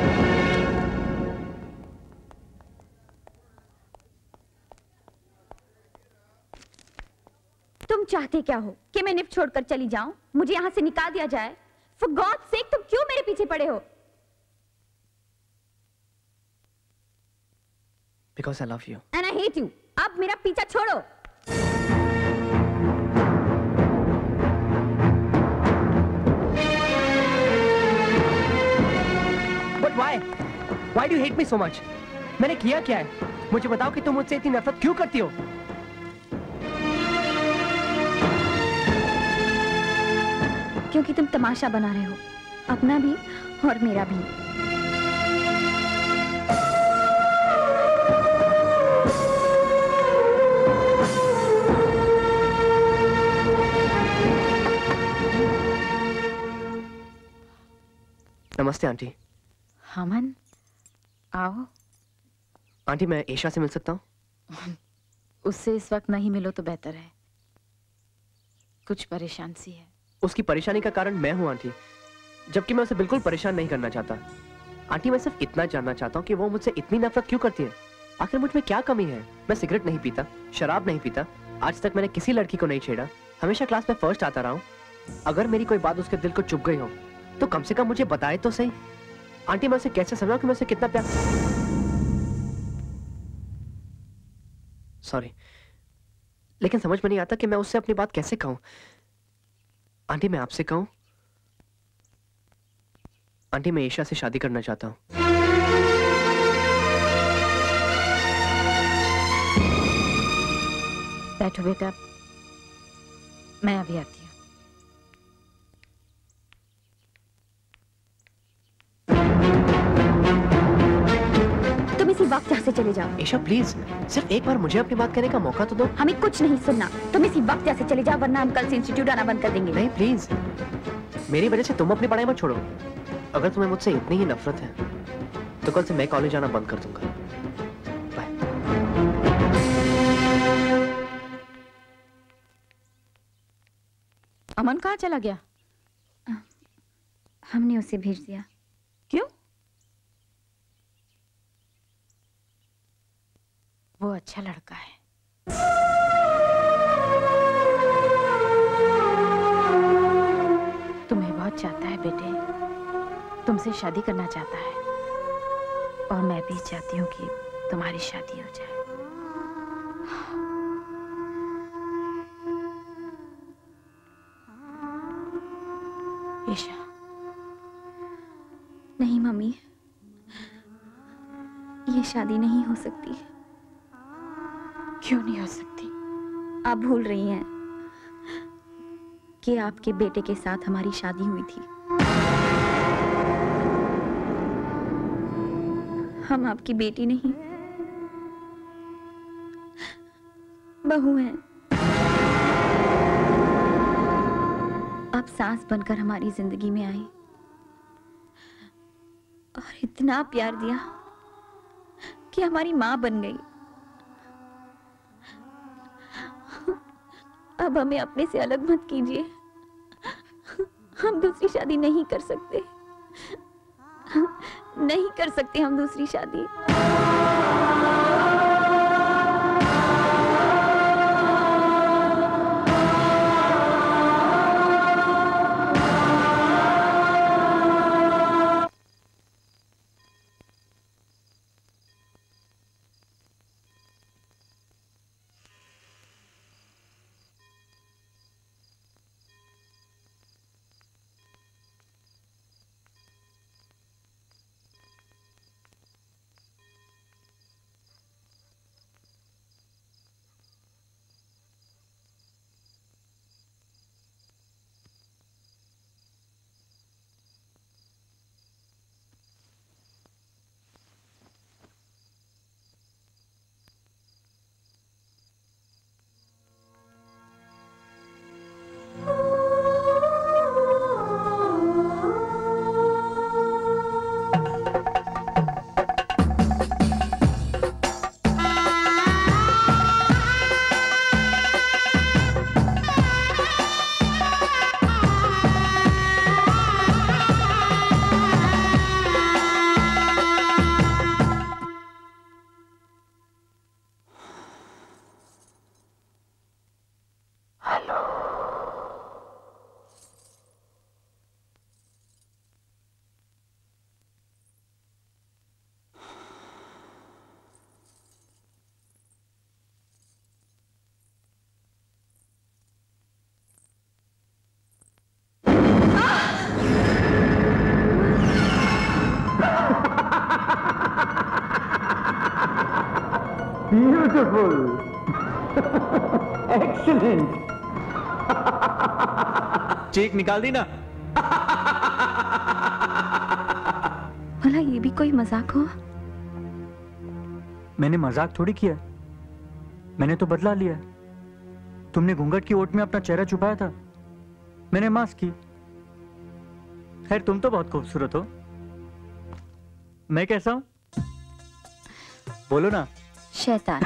तुम चाहते क्या हो कि मैं निफ्ट छोड़कर चली जाऊं, मुझे यहाँ से निकाल दिया जाए? For God's sake, तुम क्यों मेरे पीछे पड़े हो? Because I love you. And I hate you. अब मेरा पीछा छोड़ो। But why? Why do you hate me so much? मैंने किया क्या है? मुझे बताओ कि तुम मुझसे इतनी नफरत क्यों करती हो? क्योंकि तुम तमाशा बना रहे हो, अपना भी और मेरा भी। नमस्ते आंटी। हमन, आओ। आंटी, मैं ईशा से मिल सकता हूँ? उससे इस वक्त नहीं मिलो तो बेहतर है, कुछ परेशान सी है। उसकी परेशानी का कारण मैं हूं आंटी, जबकि मैं उसे बिल्कुल परेशान नहीं करना चाहता। आंटी, मैं सिर्फ इतना जानना चाहता हूँ कि वो मुझसे इतनी नफरत क्यों करती है। आखिर मुझ में क्या कमी है? मैं सिगरेट नहीं पीता, शराब नहीं पीता, आज तक मैंने किसी लड़की को नहीं छेड़ा, हमेशा क्लास में फर्स्ट आता रहा हूँ। अगर मेरी कोई बात उसके दिल को चुभ गई हो तो कम से कम मुझे बताए तो सही। आंटी, मैं उसे कैसे समझाऊं कि मैं उसे कितना प्यार। सॉरी, लेकिन समझ में नहीं आता कि मैं उससे अपनी बात कैसे कहूं। आंटी, मैं आपसे कहूं? आंटी, मैं ईशा से शादी करना चाहता हूं। बैठो बेटा, मैं अभी आती हूँ। तुम इसी वक्त यहाँ से चले जाओ। ईशा प्लीज, सिर्फ एक बार मुझे अपनी बात कहने का मौका तो दो। हमें कुछ नहीं सुनना, तुम इसी वक्त यहाँ से चले जाओ, वरना हम कल से इंस्टीट्यूट आना बंद कर देंगे। नहीं प्लीज, मेरी वजह से तुम अपनी पढ़ाई मत छोड़ो। अगर तुम्हें मुझसे इतनी ही नफरत है तो कल से मैं कॉलेज आना बंद कर दूंगा। बाय। अमन कहाँ चला गया? हमने उसे भेज दिया। क्यों? वो अच्छा लड़का है। तुम्हें बहुत चाहता है बेटे, तुमसे शादी करना चाहता है, और मैं भी चाहती हूँ कि तुम्हारी शादी हो जाए। ईशा। नहीं मम्मी, ये शादी नहीं हो सकती। क्यों नहीं हो सकती? आप भूल रही हैं कि आपके बेटे के साथ हमारी शादी हुई थी। हम आपकी बेटी नहीं, बहू हैं। आप सास बनकर हमारी जिंदगी में आई और इतना प्यार दिया कि हमारी मां बन गई। अब हमें अपने से अलग मत कीजिए, हम दूसरी शादी नहीं कर सकते, नहीं कर सकते हम दूसरी शादी। Beautiful, excellent. चीख निकाल दी ना। भला ये भी कोई मजाक हुआ? मैंने मजाक थोड़ी किया, मैंने तो बदला लिया। तुमने घूंघट की ओट में अपना चेहरा छुपाया था, मैंने मास्क की। खैर तुम तो बहुत खूबसूरत हो। मैं कैसा हूं? बोलो ना। शैतान।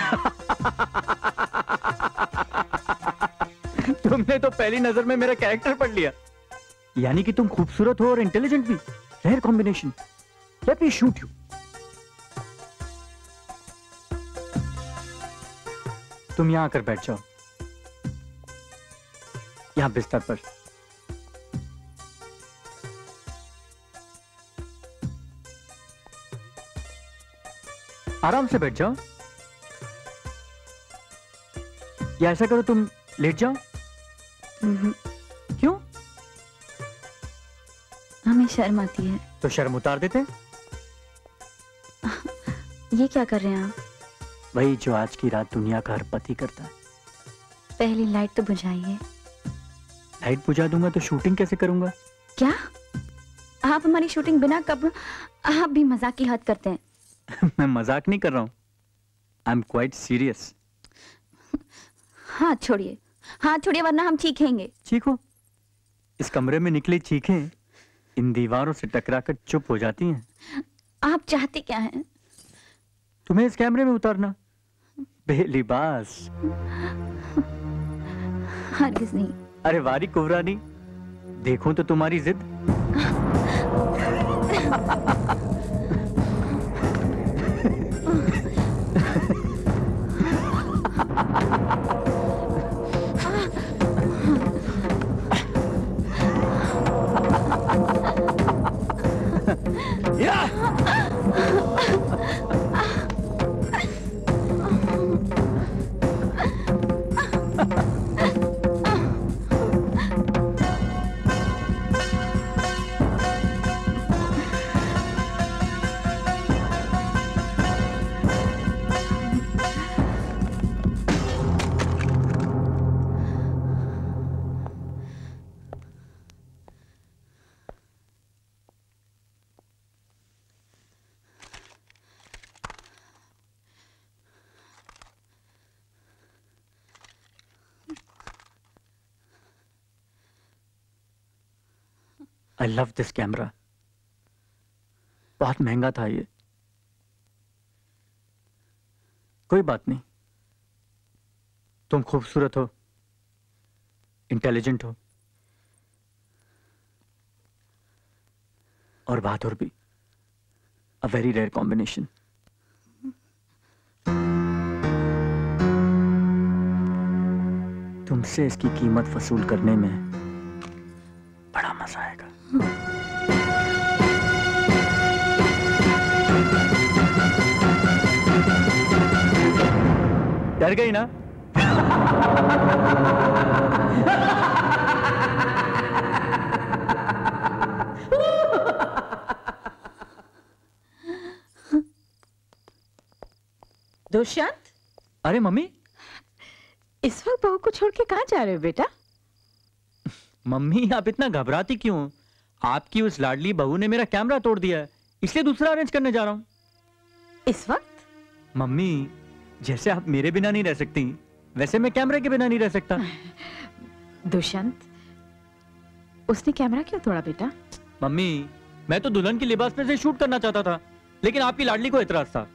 तुमने तो पहली नजर में मेरा कैरेक्टर पढ़ लिया। यानी कि तुम खूबसूरत हो और इंटेलिजेंट भी। Rare combination. Let me shoot you. तुम यहां आकर बैठ जाओ, यहां बिस्तर पर। आराम से बैठ जाओ, या ऐसा करो तुम लेट जाओ। क्यों? हमें शर्म आती है। तो शर्म उतार देते। ये क्या कर रहे हैं आप? वही जो आज की रात दुनिया का हर पति करता है। पहली लाइट तो बुझाइए। लाइट बुझा दूंगा तो शूटिंग कैसे करूंगा? क्या आप हमारी शूटिंग बिना कब? आप भी मजाक की हद करते हैं। मैं मजाक नहीं कर रहा हूं, आई एम क्वाइट सीरियस। हाथ छोड़िए, हाथ छोड़िए वरना हम चीखेंगे। चीखो। इस कमरे में निकली चीखें इन दीवारों से टकराकर चुप हो जाती हैं। आप चाहते क्या हैं? तुम्हें इस कैमरे में उतारना। बेलिबास। हरगिज़ नहीं। अरे वारी कुवरानी, देखूं तो तुम्हारी जिद। I love this camera. बहुत महंगा था ये। कोई बात नहीं, तुम खूबसूरत हो, इंटेलिजेंट हो और बहादुर भी। A very rare combination. तुमसे इसकी कीमत वसूल करने में बड़ा मजा आएगा। डर गई ना? दुष्यंत, अरे मम्मी, इस वक्त बहू को छोड़ के कहाँ जा रहे हो बेटा? मम्मी आप इतना घबराती क्यों? आपकी उस लाडली बहू ने मेरा कैमरा तोड़ दिया है, इसलिए दूसरा अरेंज करने जा रहा हूं। इस वक्त? मम्मी, जैसे आप मेरे बिना नहीं रह सकती, वैसे मैं कैमरे के बिना नहीं रह सकता। दुष्यंत, उसने कैमरा क्यों तोड़ा बेटा? मम्मी, मैं तो दुल्हन की लिबास में से शूट करना चाहता था, लेकिन आपकी लाडली को एतराज था।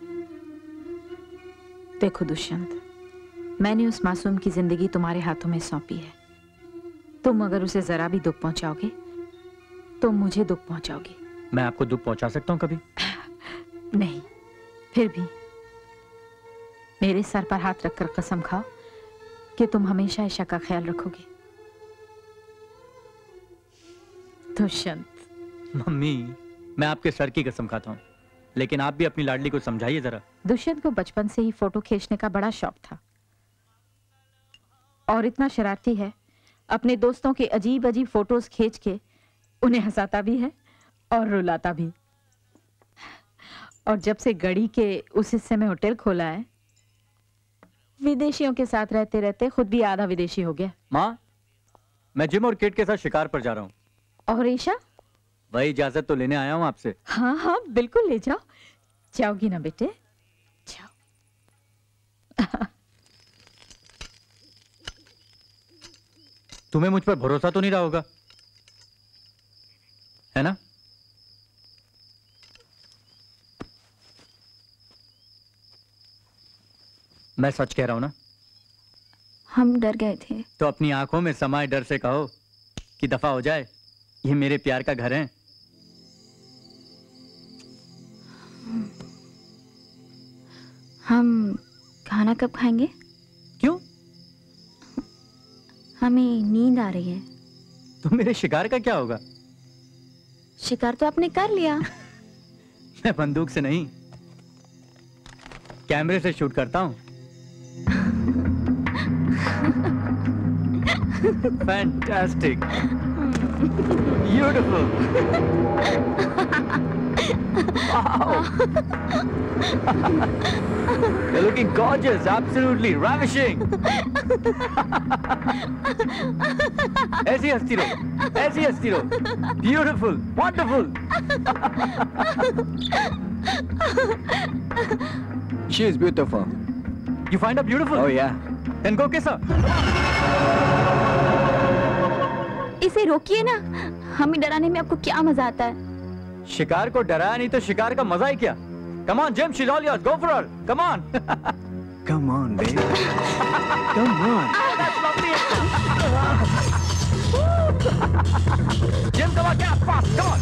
देखो दुष्यंत, मैंने उस मासूम की जिंदगी तुम्हारे हाथों में सौंपी है। तुम अगर उसे जरा भी दुख पहुंचाओगे तो मुझे दुख पहुंचाओगे। मैं आपको दुख पहुंचा सकता हूं कभी? नहीं, फिर भी मेरे सर पर हाथ रखकर कसम खाओ कि तुम हमेशा ईशा का ख्याल रखोगे। दुष्यंत। मम्मी, मैं आपके सर की कसम खाता हूं, लेकिन आप भी अपनी लाडली को समझाइए जरा। दुष्यंत को बचपन से ही फोटो खींचने का बड़ा शौक था और इतना शरारती है, अपने दोस्तों के अजीब अजीब फोटोज खींच के उन्हें हंसाता भी है और रुलाता भी। और जब से गढ़ी के उस हिस्से में होटल खोला है, विदेशियों के साथ रहते रहते खुद भी आधा विदेशी हो गया। माँ, मैं जिम और किट के साथ शिकार पर जा रहा हूँ। और ईशा? वही इजाजत तो लेने आया हूँ आपसे। हाँ हाँ बिल्कुल ले जाओ। जाओगी ना बेटे? जाओ। तुम्हें मुझ पर भरोसा तो नहीं रहा होगा, है ना? मैं सच कह रहा हूं ना? हम डर गए थे। तो अपनी आंखों में समाये डर से कहो कि दफा हो जाए, ये मेरे प्यार का घर है। हम खाना कब खाएंगे? क्यों? हमें नींद आ रही है। तो मेरे शिकार का क्या होगा? शिकार तो आपने कर लिया। मैं बंदूक से नहीं, कैमरे से शूट करता हूं। Fantastic. Beautiful. Wow. You're looking gorgeous, absolutely ravishing. ऐसी हंसती रहो, ऐसी हंसती रहो. Beautiful, wonderful. She is beautiful. You find her beautiful? Oh yeah. Then go kiss her. इसे रोकिए ना, हमें डराने में आपको क्या मजा आता है? शिकार को डराया नहीं तो शिकार का मजा ही क्या? Come on, Jim, she's all yours. Go for her. Come on. Come on, babe. Come on. That's lovely. Jim, come on, get up fast. Come on.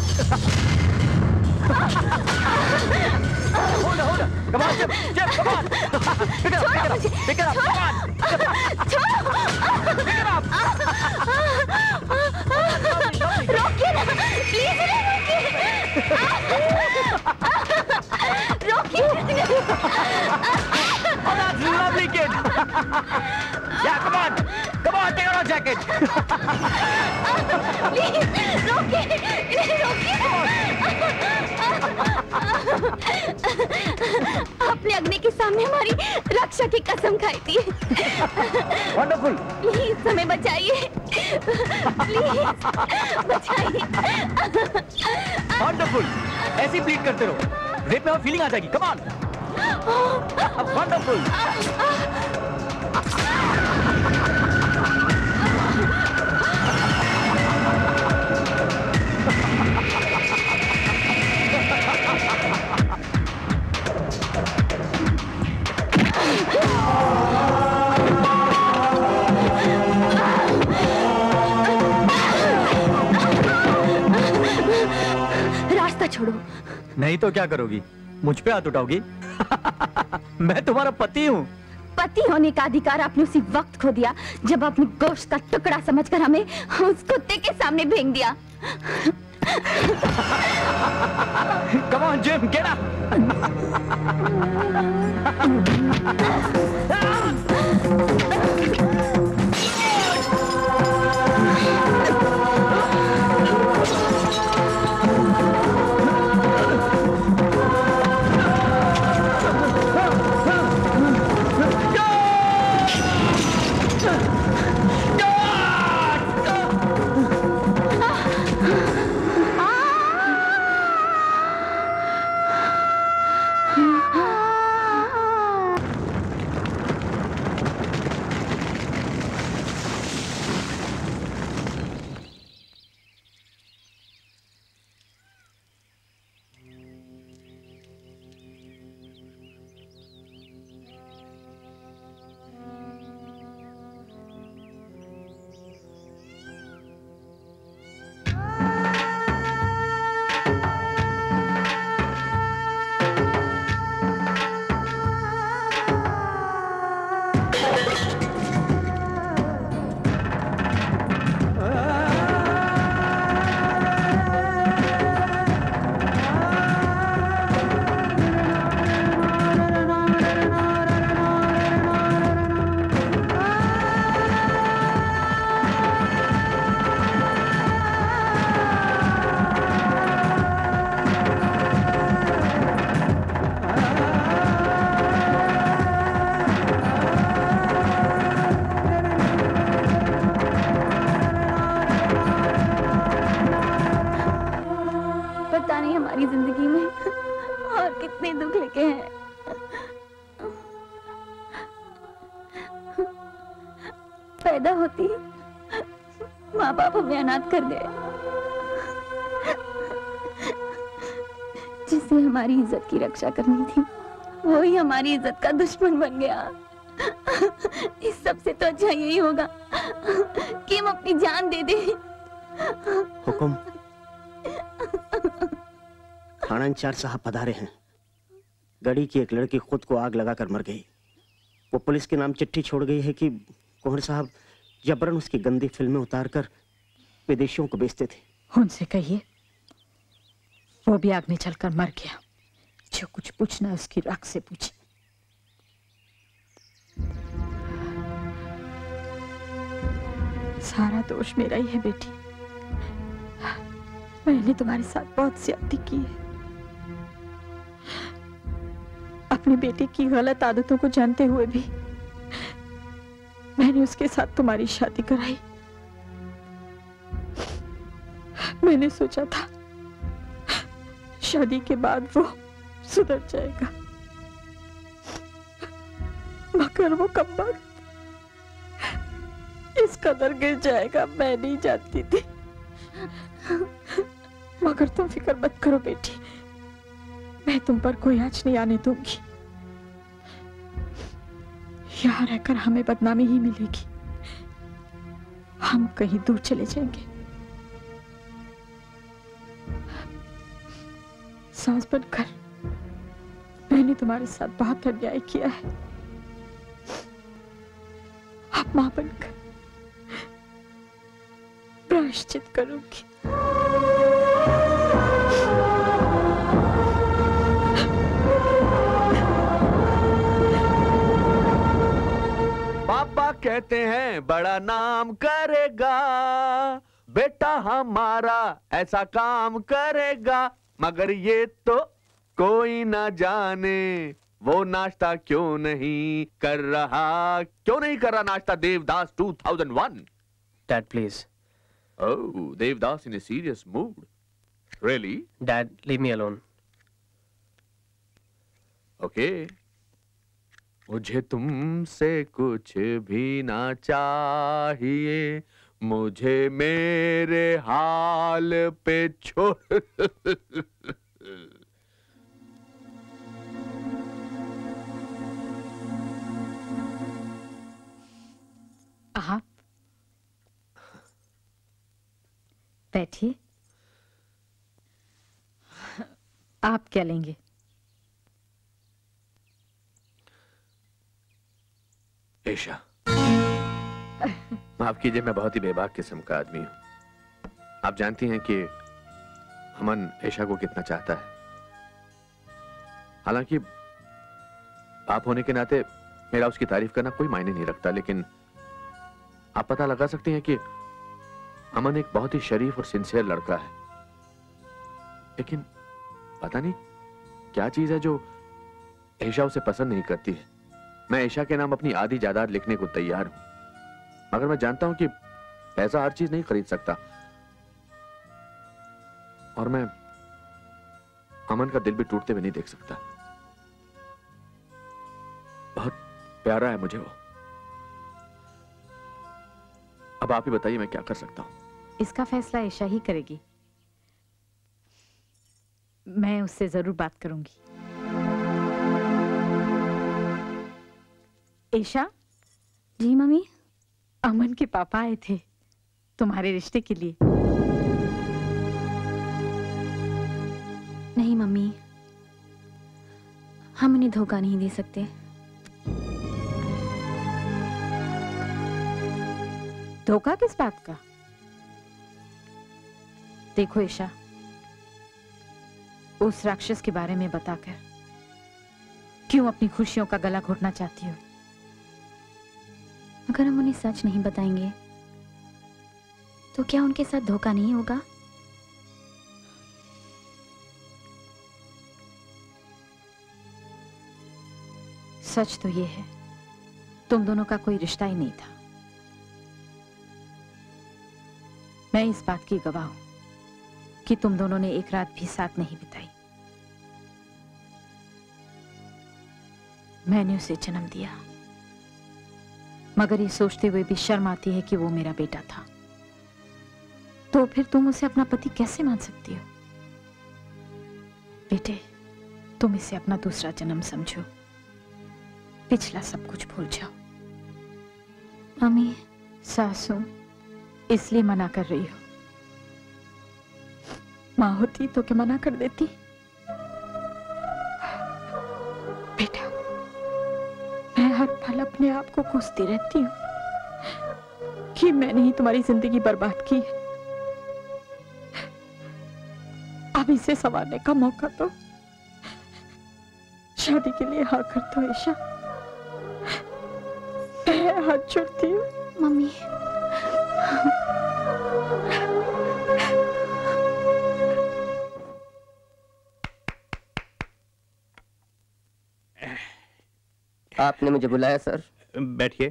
Hold her, hold her. Come on, Jim. Jim, come on. Pick it up, pick it up. Pick it up. Come on. Pick it up. रोकिए ना, please रोकिए। रोकिए। Oh, that's lovely, kid. Yeah, come on. Come on, take out our jacket. Please रोकिए, रोकिए। आपने अग्नि के सामने हमारी रक्षा की कसम खाई थी। Wonderful. प्लीज हमें बचाइए, प्लीज बचाइए। Wonderful. ऐसे ही ब्लीड करते रहो, रेप में और फीलिंग आ जाएगी. Come on. Wonderful. रास्ता छोड़ो। नहीं तो क्या करोगी? मुझ पे हाथ उठाओगी? मैं तुम्हारा पति हूँ। पति होने का अधिकार आपने उसी वक्त खो दिया जब आपने गोश्त का टुकड़ा समझकर हमें उस कुत्ते के सामने फेंक दिया। Come on, Jim, get up. हमारी जिंदगी में और कितने दुख लिखे हैं। पैदा होती माँ बाप हमें अनाथ कर गए, जिससे हमारी इज्जत की रक्षा करनी थी वो ही हमारी इज्जत का दुश्मन बन गया। इस सब से तो अच्छा यही होगा कि हम अपनी जान दे दें। हुकुम। थाना इंचार्ज साहब पधारे हैं। गड़ी की एक लड़की खुद को आग लगाकर मर गई। वो पुलिस के नाम चिट्ठी छोड़ गई है कि कुंवर साहब जबरन उसकी गंदी फिल्में उतारकर विदेशियों को बेचते थे। उनसे कहिए वो भी आग में जलकर मर गया। जो कुछ पूछना है उसकी राख से पूछे। सारा दोष मेरा ही है बेटी। मैंने तुम्हारे साथ बहुत ज्यादती की है। अपनी बेटी की गलत आदतों को जानते हुए भी मैंने उसके साथ तुम्हारी शादी कराई। मैंने सोचा था शादी के बाद वो सुधर जाएगा, मगर वो कब इस कदर गिर जाएगा मैं नहीं जानती थी। मगर तुम फिक्र मत करो बेटी, मैं तुम पर कोई आँच नहीं आने दूंगी। यहाँ रहकर हमें बदनामी ही मिलेगी। हम कहीं दूर चले जाएंगे। सास बनकर मैंने तुम्हारे साथ बहुत अन्याय किया है। अब मां बनकर प्रायश्चित करूंगी। पापा कहते हैं बड़ा नाम करेगा, बेटा हमारा ऐसा काम करेगा, मगर ये तो कोई ना जाने वो नाश्ता क्यों नहीं कर रहा, क्यों नहीं कर रहा नाश्ता Devdas two thousand one? Dad, please. Oh, Devdas in a serious mood. Really? Dad, leave me alone. Okay. मुझे तुमसे कुछ भी ना चाहिए, मुझे मेरे हाल पे छोड़। आप बैठिए। आप क्या लेंगे? ईशा, माफ कीजिए, मैं बहुत ही बेबाक किस्म का आदमी हूं। आप जानती हैं कि अमन ईशा को कितना चाहता है। हालांकि आप होने के नाते मेरा उसकी तारीफ करना कोई मायने नहीं रखता, लेकिन आप पता लगा सकती हैं कि अमन एक बहुत ही शरीफ और सिंसियर लड़का है। लेकिन पता नहीं क्या चीज है जो ईशा उसे पसंद नहीं करती है। मैं ईशा के नाम अपनी आधी जायदाद लिखने को तैयार हूं, मगर मैं जानता हूं कि पैसा हर चीज नहीं खरीद सकता, और मैं अमन का दिल भी टूटते हुए नहीं देख सकता। बहुत प्यारा है मुझे वो। अब आप ही बताइए मैं क्या कर सकता हूं। इसका फैसला ईशा ही करेगी। मैं उससे जरूर बात करूंगी। ईशा। जी मम्मी। अमन के पापा आए थे तुम्हारे रिश्ते के लिए। नहीं मम्मी, हम उन्हें धोखा नहीं दे सकते। धोखा किस बात का? देखो ईशा, उस राक्षस के बारे में बताकर क्यों अपनी खुशियों का गला घोटना चाहती हो? अगर हम उन्हें सच नहीं बताएंगे तो क्या उनके साथ धोखा नहीं होगा? सच तो ये है, तुम दोनों का कोई रिश्ता ही नहीं था। मैं इस बात की गवाह हूं। कि तुम दोनों ने एक रात भी साथ नहीं बिताई। मैंने उसे जन्म दिया, मगर ये सोचते हुए भी शर्म आती है कि वो मेरा बेटा था। तो फिर तुम उसे अपना पति कैसे मान सकती हो? बेटे, तुम इसे अपना दूसरा जन्म समझो, पिछला सब कुछ भूल जाओ। मम्मी, सासू इसलिए मना कर रही हो? माँ होती तो क्या मना कर देती? बेटा, मैं हर पल अपने आप को कोसती रहती हूँ कि मैंने ही तुम्हारी जिंदगी बर्बाद की है। अब इसे संवारने का मौका तो शादी के लिए हाँ कर दो ईशा। मैं हाथ जोड़ती हूँ। मम्मी, आपने मुझे बुलाया सर? बैठिए।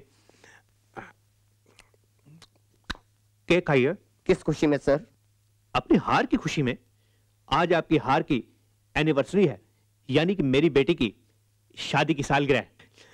केक खाइए। किस खुशी में सर? अपनी हार की खुशी में। आज आपकी हार की एनिवर्सरी है, यानी कि मेरी बेटी की शादी की सालगिरह।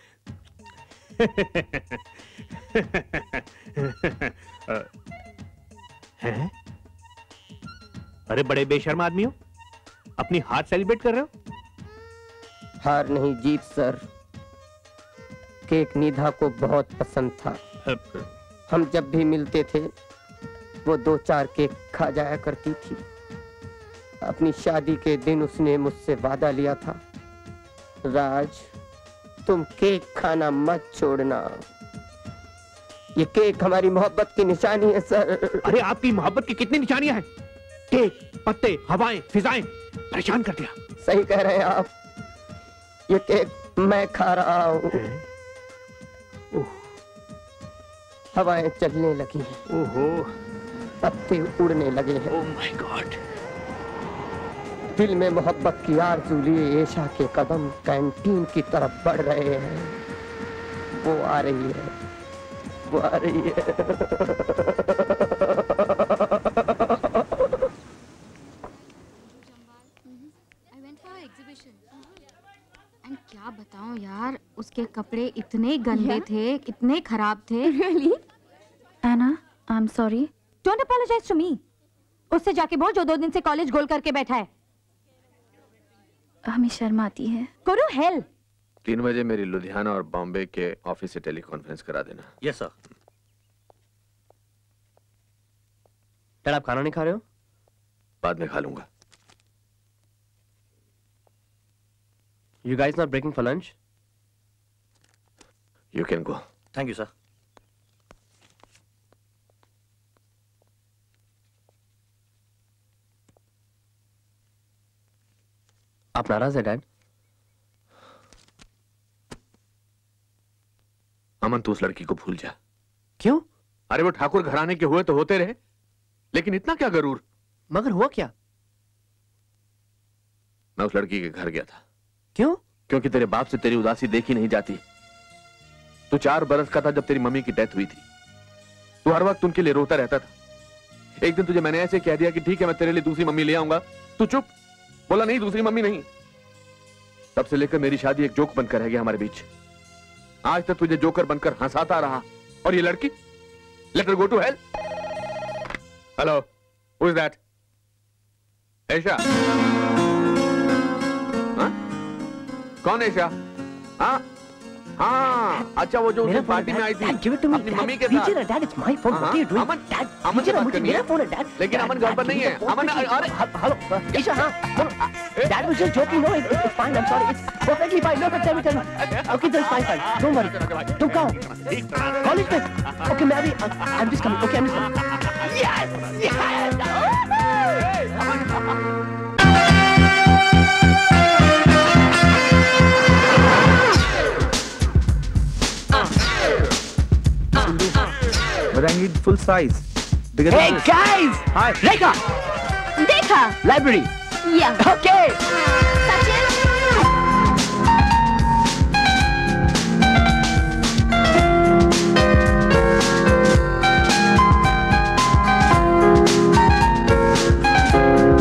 हैं? अरे बड़े बेशर्म आदमी हो, अपनी हार सेलिब्रेट कर रहे हो? हार नहीं, जीत सर। केक निधा को बहुत पसंद था। हम जब भी मिलते थे वो दो चार केक खा जाया करती थी। अपनी शादी के दिन उसने मुझसे वादा लिया था, राज तुम केक खाना मत छोड़ना। ये केक हमारी मोहब्बत की निशानी है सर। अरे आपकी मोहब्बत की कितनी निशानियां हैं? केक, पत्ते, हवाएं, फिजाएं, परेशान कर दिया। सही कह रहे हैं आप। ये केक मैं खा रहा हूँ। हवाएं चलने लगी हैं। ओहो, पत्ते उड़ने लगे हैं। Oh my God. दिल में मोहब्बत की आरज़ू लिए ईशा के कदम कैंटीन की तरफ बढ़ रहे हैं। वो आ रही है, वो आ रही है। क्या बताऊं यार, उसके कपड़े इतने गंदे थे, इतने खराब थे। Really? Anna, I'm sorry. Don't apologize to me. उससे जाके बोल जो दो दिन से कॉलेज गोल करके बैठा है। हमें शर्म आती है। Go to hell. तीन बजे मेरी लुधियाना और बॉम्बे के ऑफिस से टेलीकॉन्फ्रेंस करा देना। Yes sir. डैड आप खाना नहीं खा रहे हो? बाद में खा लूंगा। You guys not breaking for lunch? You can go. Thank you, sir. आप नाराज है डैड? अमन तू उस लड़की को भूल जा। क्यों? अरे वो ठाकुर घराने के हुए तो होते रहे, लेकिन इतना क्या गरूर? मगर हुआ क्या? मैं उस लड़की के घर गया था। क्यों? क्योंकि तेरे बाप से तेरी उदासी देखी नहीं जाती। तू चार बरस का था जब तेरी मम्मी की डेथ हुई थी। तू हर वक्त उनके लिए रोता रहता था। एक दिन तुझे मैंने ऐसे कह दिया कि ठीक है मैं तेरे लिए दूसरी मम्मी ले आऊंगा, तू चुप, बोला नहीं दूसरी मम्मी नहीं। तब से लेकर मेरी शादी एक जोक बनकर रह गया हमारे बीच। आज तक तुझे जोकर बनकर हंसाता रहा, और ये लड़की, let her go to hell. Hello, who is that? Aisha? कौन है शाह? हाँ हाँ, अच्छा वो जो उस पार्टी में आई थी अपनी मम्मी के साथ। Dad, it's my phone. What are you doing? Aman, Dad, अमन से बात करनी है। मेरा फोन है Dad. लेकिन अमन घर पर नहीं है। अमन, अरे हेलो, ईशा, हाँ, Dad was just joking. No, it's, it's fine. I'm sorry. It's perfectly fine. No, tell me, tell me. Okay, that's fine, fine. Don't worry. तुम कहाँ हो? College में? Okay, मैं अभी, I'm just coming. Okay, I'm just coming. Yes, yes. But I need full size. Because Hey guys! Hi. Rekha! देखा? Library. Yeah. Okay. Sachin?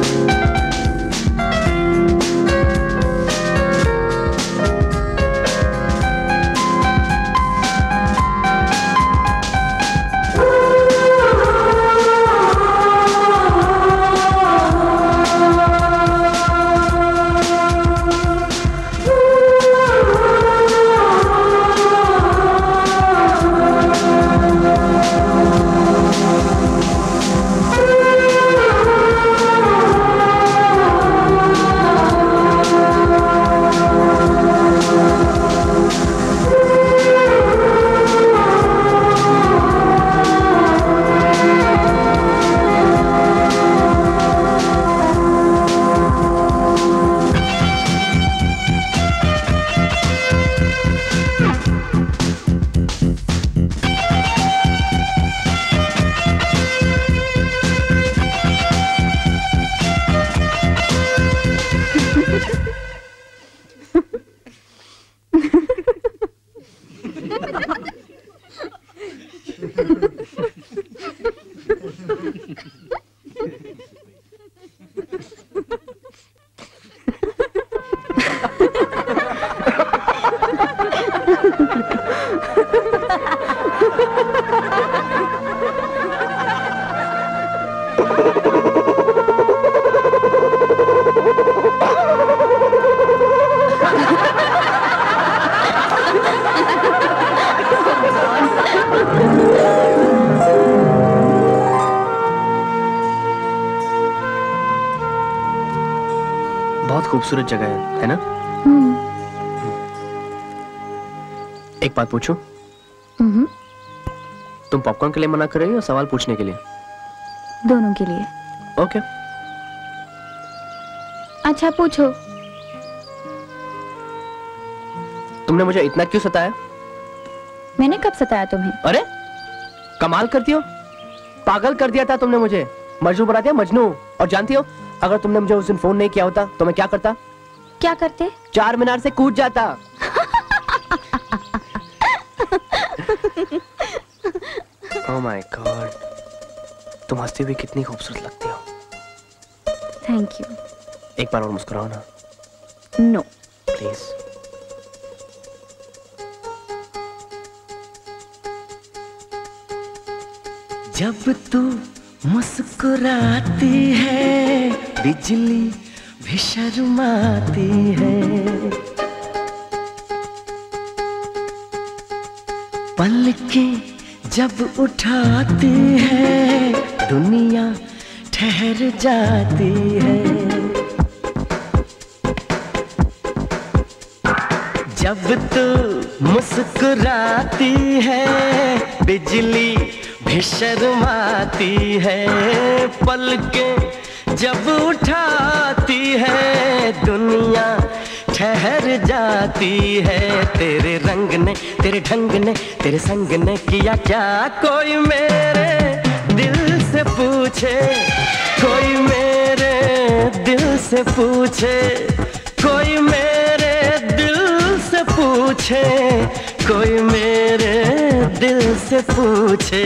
बहुत खूबसूरत जगह है, है ना? एक बात पूछूं? हम्म। तुम पॉपकॉर्न के लिए मना कर रही हो या सवाल पूछने के लिए? दोनों के लिए। ओके। अच्छा पूछो। तुमने मुझे इतना क्यों सताया? मैंने कब सताया तुम्हें? अरे कमाल करती हो, पागल कर दिया था तुमने मुझे, मजनू बना दिया, मजनू। और जानती हो, अगर तुमने मुझे उस दिन फोन नहीं किया होता तो मैं क्या करता? क्या करते? चार मीनार से कूद जाता। ओह माय गॉड, तुम हंसती हुई कितनी खूबसूरत लगती हो। Thank you. एक बार और मुस्कुराओ ना। No please. जब तू मुस्कुराती है बिजली भी शर्माती है, पलकें जब उठाती है दुनिया ठहर जाती है। जब तू मुस्कुराती है बिजली भी शर्माती है, पलकें जब उठाती है दुनिया ठहर जाती है। तेरे रंग ने, तेरे ढंग ने, तेरे संग ने किया क्या कोई मेरे दिल से पूछे, कोई मेरे दिल से पूछे, कोई मेरे दिल से पूछे, कोई मेरे दिल से पूछे।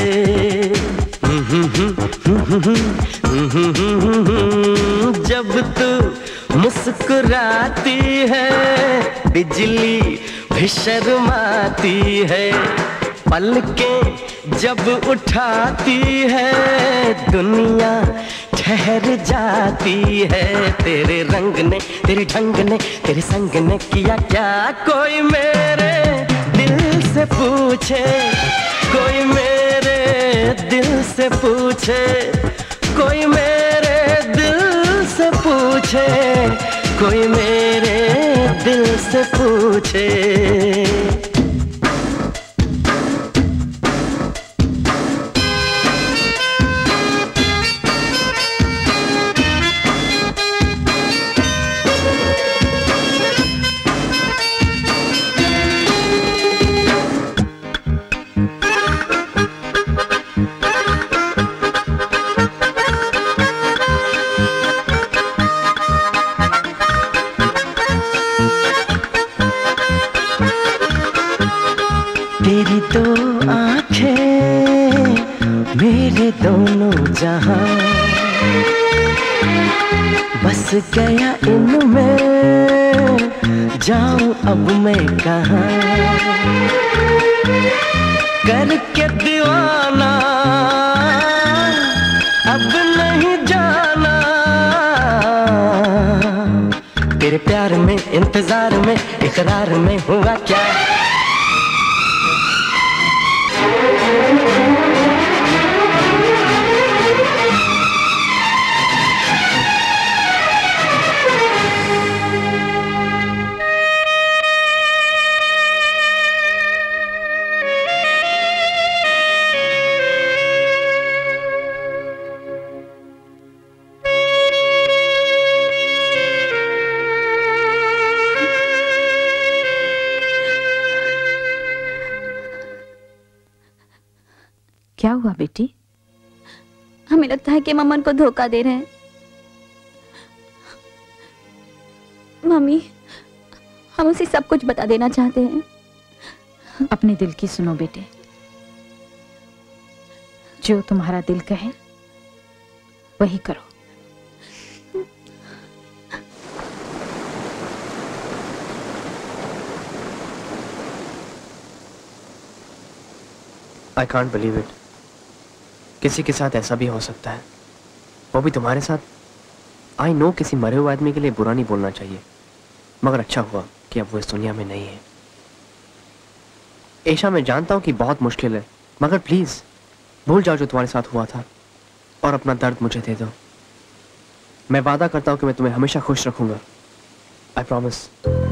जब तू मुस्कुराती है बिजली भी शर्माती है, पलकें जब उठाती है दुनिया ठहर जाती है। तेरे रंग ने, तेरे ढंग ने, तेरे संग ने किया क्या कोई मेरे दिल से पूछे, कोई मेरे दिल से पूछे, कोई मेरे दिल से पूछे, कोई मेरे दिल से पूछे। तेरी दो आंखें मेरे दोनों जहां, बस गया इनमें जाऊं अब मैं कहाँ। करके दीवाना अब नहीं जाना, तेरे प्यार में, इंतजार में, इकरार में हुआ क्या। क्या हुआ बेटी? हमें लगता है कि मम्मन को धोखा दे रहे हैं। मम्मी, हम उसे सब कुछ बता देना चाहते हैं। अपने दिल की सुनो बेटे, जो तुम्हारा दिल कहे वही करो। I can't believe it. किसी के साथ ऐसा भी हो सकता है, वो भी तुम्हारे साथ। आई नो किसी मरे हुए आदमी के लिए बुरा नहीं बोलना चाहिए, मगर अच्छा हुआ कि अब वो इस दुनिया में नहीं है। ऐशा, मैं जानता हूँ कि बहुत मुश्किल है, मगर प्लीज भूल जाओ जो तुम्हारे साथ हुआ था और अपना दर्द मुझे दे दो। मैं वादा करता हूँ कि मैं तुम्हें हमेशा खुश रखूंगा आई प्रॉमिस।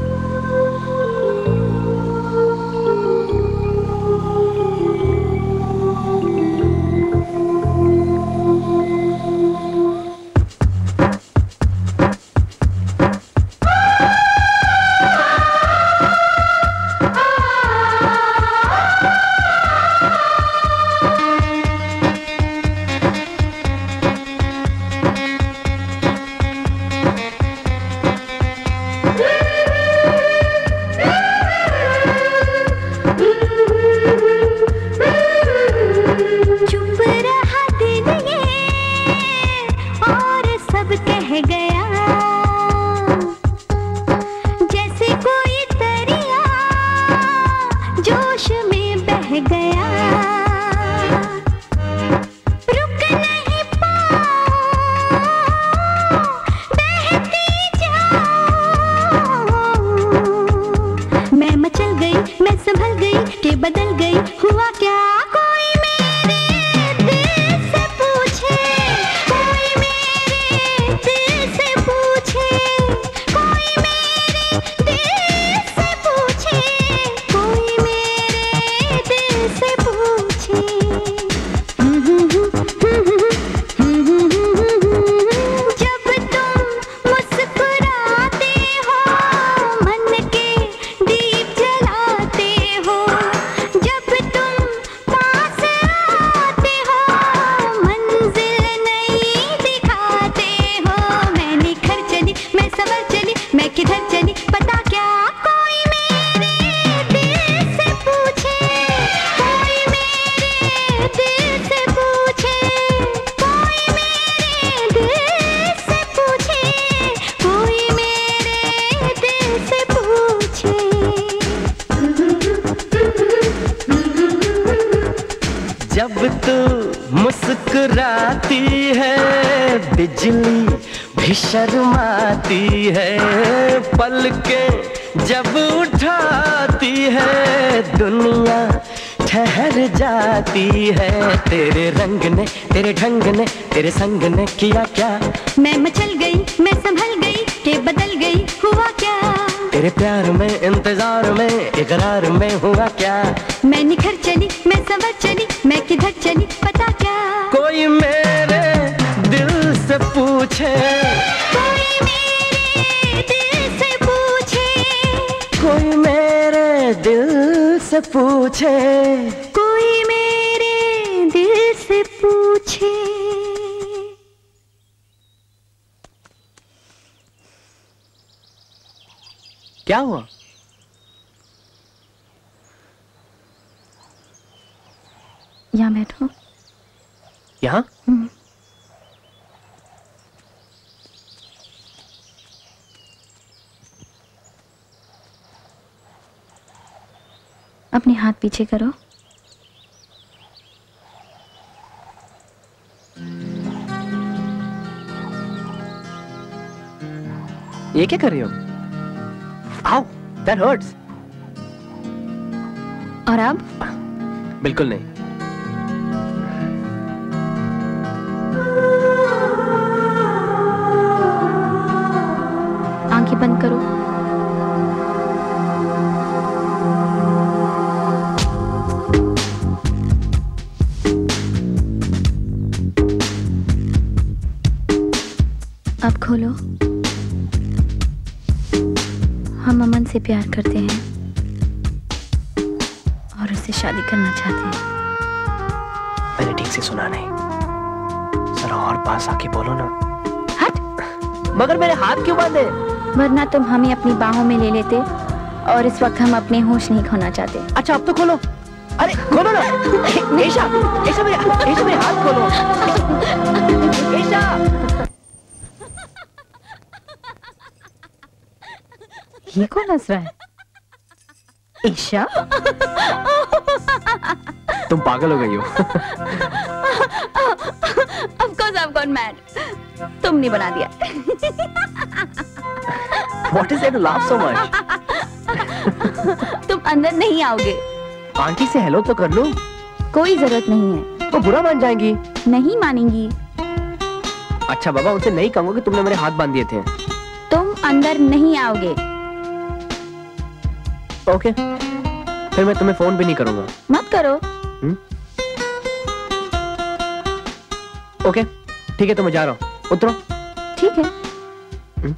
संग ने किया क्या? मैं मचल गई, मैं संभल गई, के बदल गई, हुआ क्या? तेरे प्यार में, इंतजार में, इकरार में हुआ क्या? मैं निखर चली, मैं संवर चली, मैं किधर चली, पता क्या? कोई मेरे दिल से पूछे, कोई मेरे दिल से पूछे, कोई मेरे दिल से पूछे, कोई मेरे दिल से पूछे। क्या हुआ? यहाँ बैठो। यहाँ? अपने हाथ पीछे करो। ये क्या कर रही हो? Ow, that hurts. और अब? बिल्कुल नहीं। आंखें बंद करो। अब खोलो। हम अमन से प्यार करते हैं और उससे शादी करना चाहते हैं। मैंने ठीक से सुना नहीं, जरा और पास आके बोलो ना। हट! मगर मेरे हाथ क्यों बांधे? वरना तुम हमें अपनी बाहों में ले लेते और इस वक्त हम अपने होश नहीं खोना चाहते। अच्छा अब तो खोलो। अरे खोलो ना। ऐशा, ऐशा मेरे, ऐशा मेरे हाथ खोलो। ऐशा। ये कौन हंस रहा है? ईशा? तुम पागल हो गई हो। Of course I've gone mad. तुमने बना दिया। What is there to laugh so much? तुम अंदर नहीं आओगे। आंटी से हेलो तो कर लो। कोई जरूरत नहीं है। वो बुरा मान जाएंगी। नहीं मानेंगी। अच्छा बाबा, उनसे नहीं कहूंगा कि तुमने मेरे हाथ बांध दिए थे। तुम अंदर नहीं आओगे। ओके, फिर मैं तुम्हें फोन भी नहीं करूंगा। मत करो। हुँ? ओके ठीक है, तो मैं जा रहा हूँ, उतरो। ठीक है। हुँ?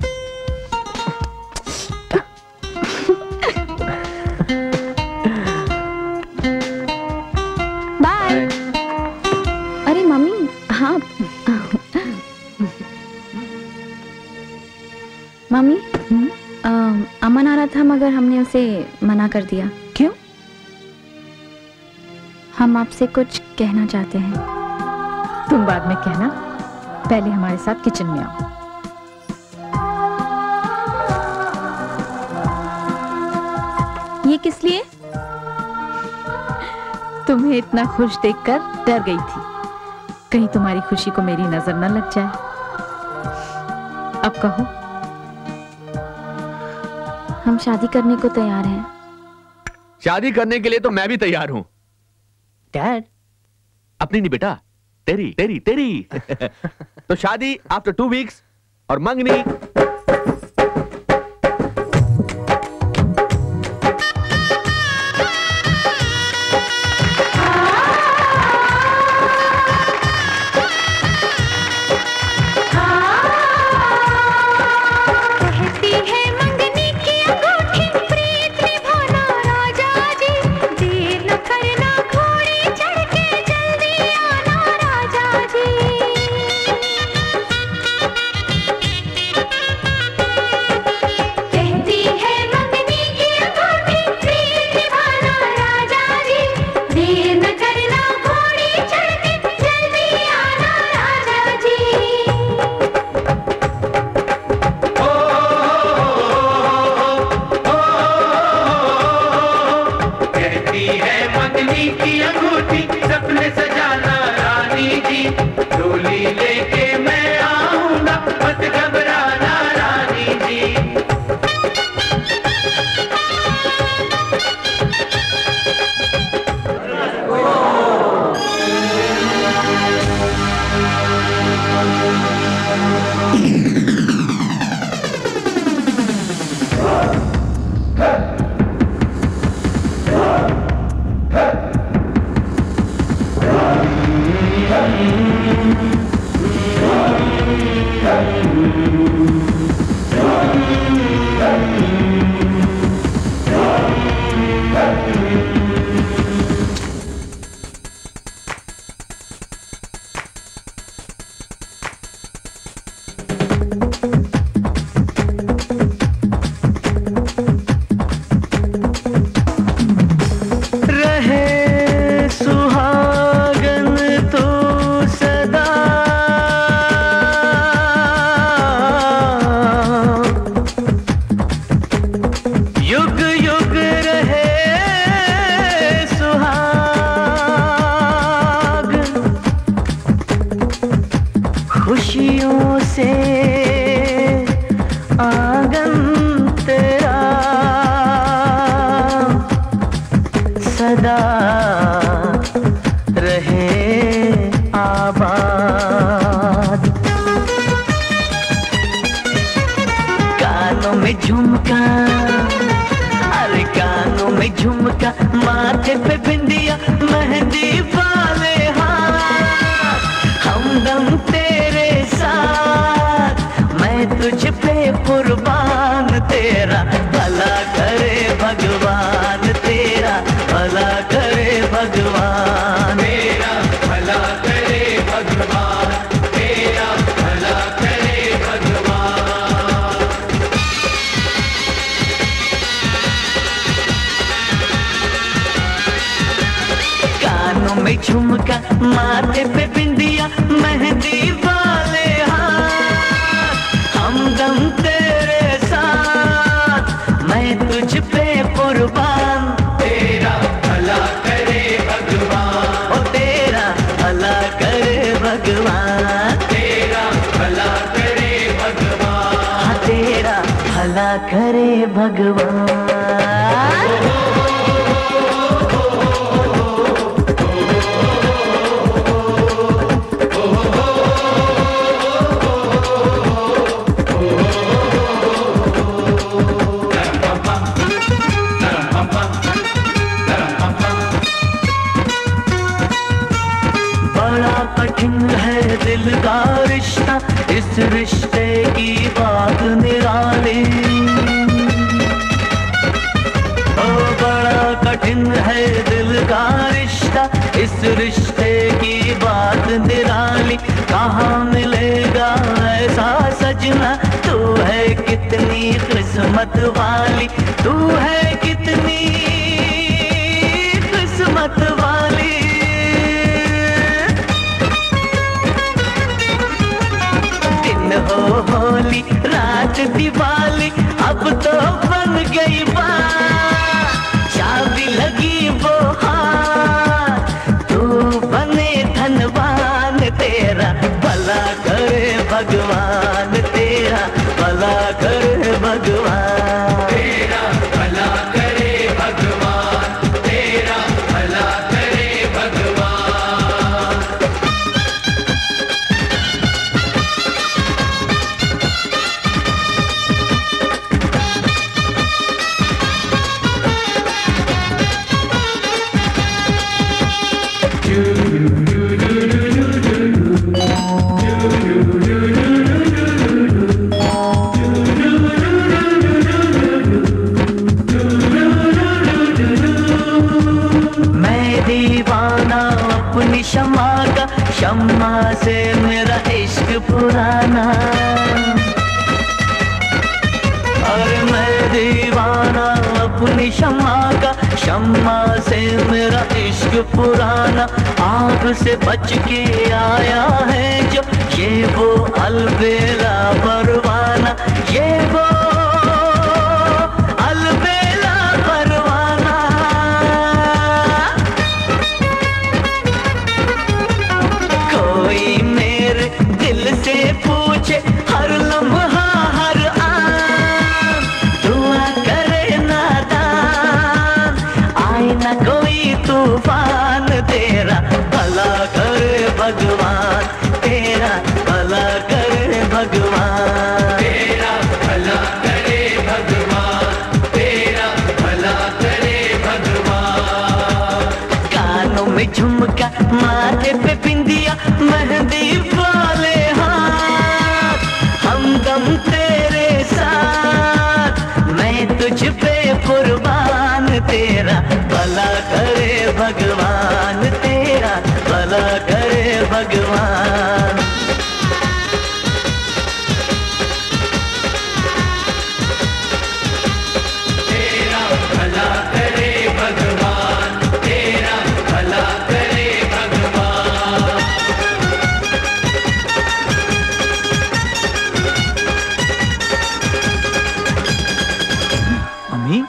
बाय। अरे मम्मी, हाँ मम्मी, आ, अमन आ रहा था मगर हमने उसे मना कर दिया। क्यों? हम आपसे कुछ कहना चाहते हैं। तुम बाद में कहना, पहले हमारे साथ किचन में आओ। ये किस लिए? तुम्हें इतना खुश देखकर डर गई थी, कहीं तुम्हारी खुशी को मेरी नजर न लग जाए। अब कहो। हम शादी करने को तैयार हैं। शादी करने के लिए तो मैं भी तैयार हूं। डैड, अपनी नहीं बेटा, तेरी तेरी तेरी। तो शादी आफ्टर टू वीक्स और मंगनी झुमका माथे पे बिंदिया मेहंदी वाले हाथ हमदम तेरे साथ मैं तुझ पे कुर्बान तेरा भला करे भगवान ओ तेरा भला करे भगवान तेरा भला करे भगवान हाँ तेरा भला करे भगवान इस रिश्ते की बात निराली। ओ बड़ा कठिन है दिल का रिश्ता, इस रिश्ते की बात निराली। कहाँ मिलेगा ऐसा सजना, तू है कितनी किस्मत वाली, तू है कितनी किस्मत वाली। दिन हो होली रात दिवाली, अब तो बन गई बात, चाबी लगी वो हाथ, तू बने धनवान, तेरा भला करे भगवान, तेरा भला करे भगवान, तेरा भला करे भगवान, तेरा भला करे भगवान। शम्मा का, शम्मा से मेरा इश्क पुराना, और मैं दीवाना अपनी शम्मा का, शम्मा से मेरा इश्क पुराना। आग से बच के आया है जो, ये वो अलबेला परवाना, ये वो अलबेला परवाना। कोई मेरे दिल से पूछे हर लम्हा हर आन, दुआ करे नादान, आए ना कोई तूफान, तेरा भला करे भगवान, तेरा भला करे भगवान, तेरा भला करे भगवान, तेरा भला करे भगवान। कानों में झुमका, माथे पे बिंदिया, मेहंदी वाले हाथ, हमदम तेरे साथ, मैं तुझ पे कुर्बान, तेरा भला करे भगवान, तेरा भला करे भगवान। तेरा भला करे भगवान, तेरा भला करे भगवान। अम्मी,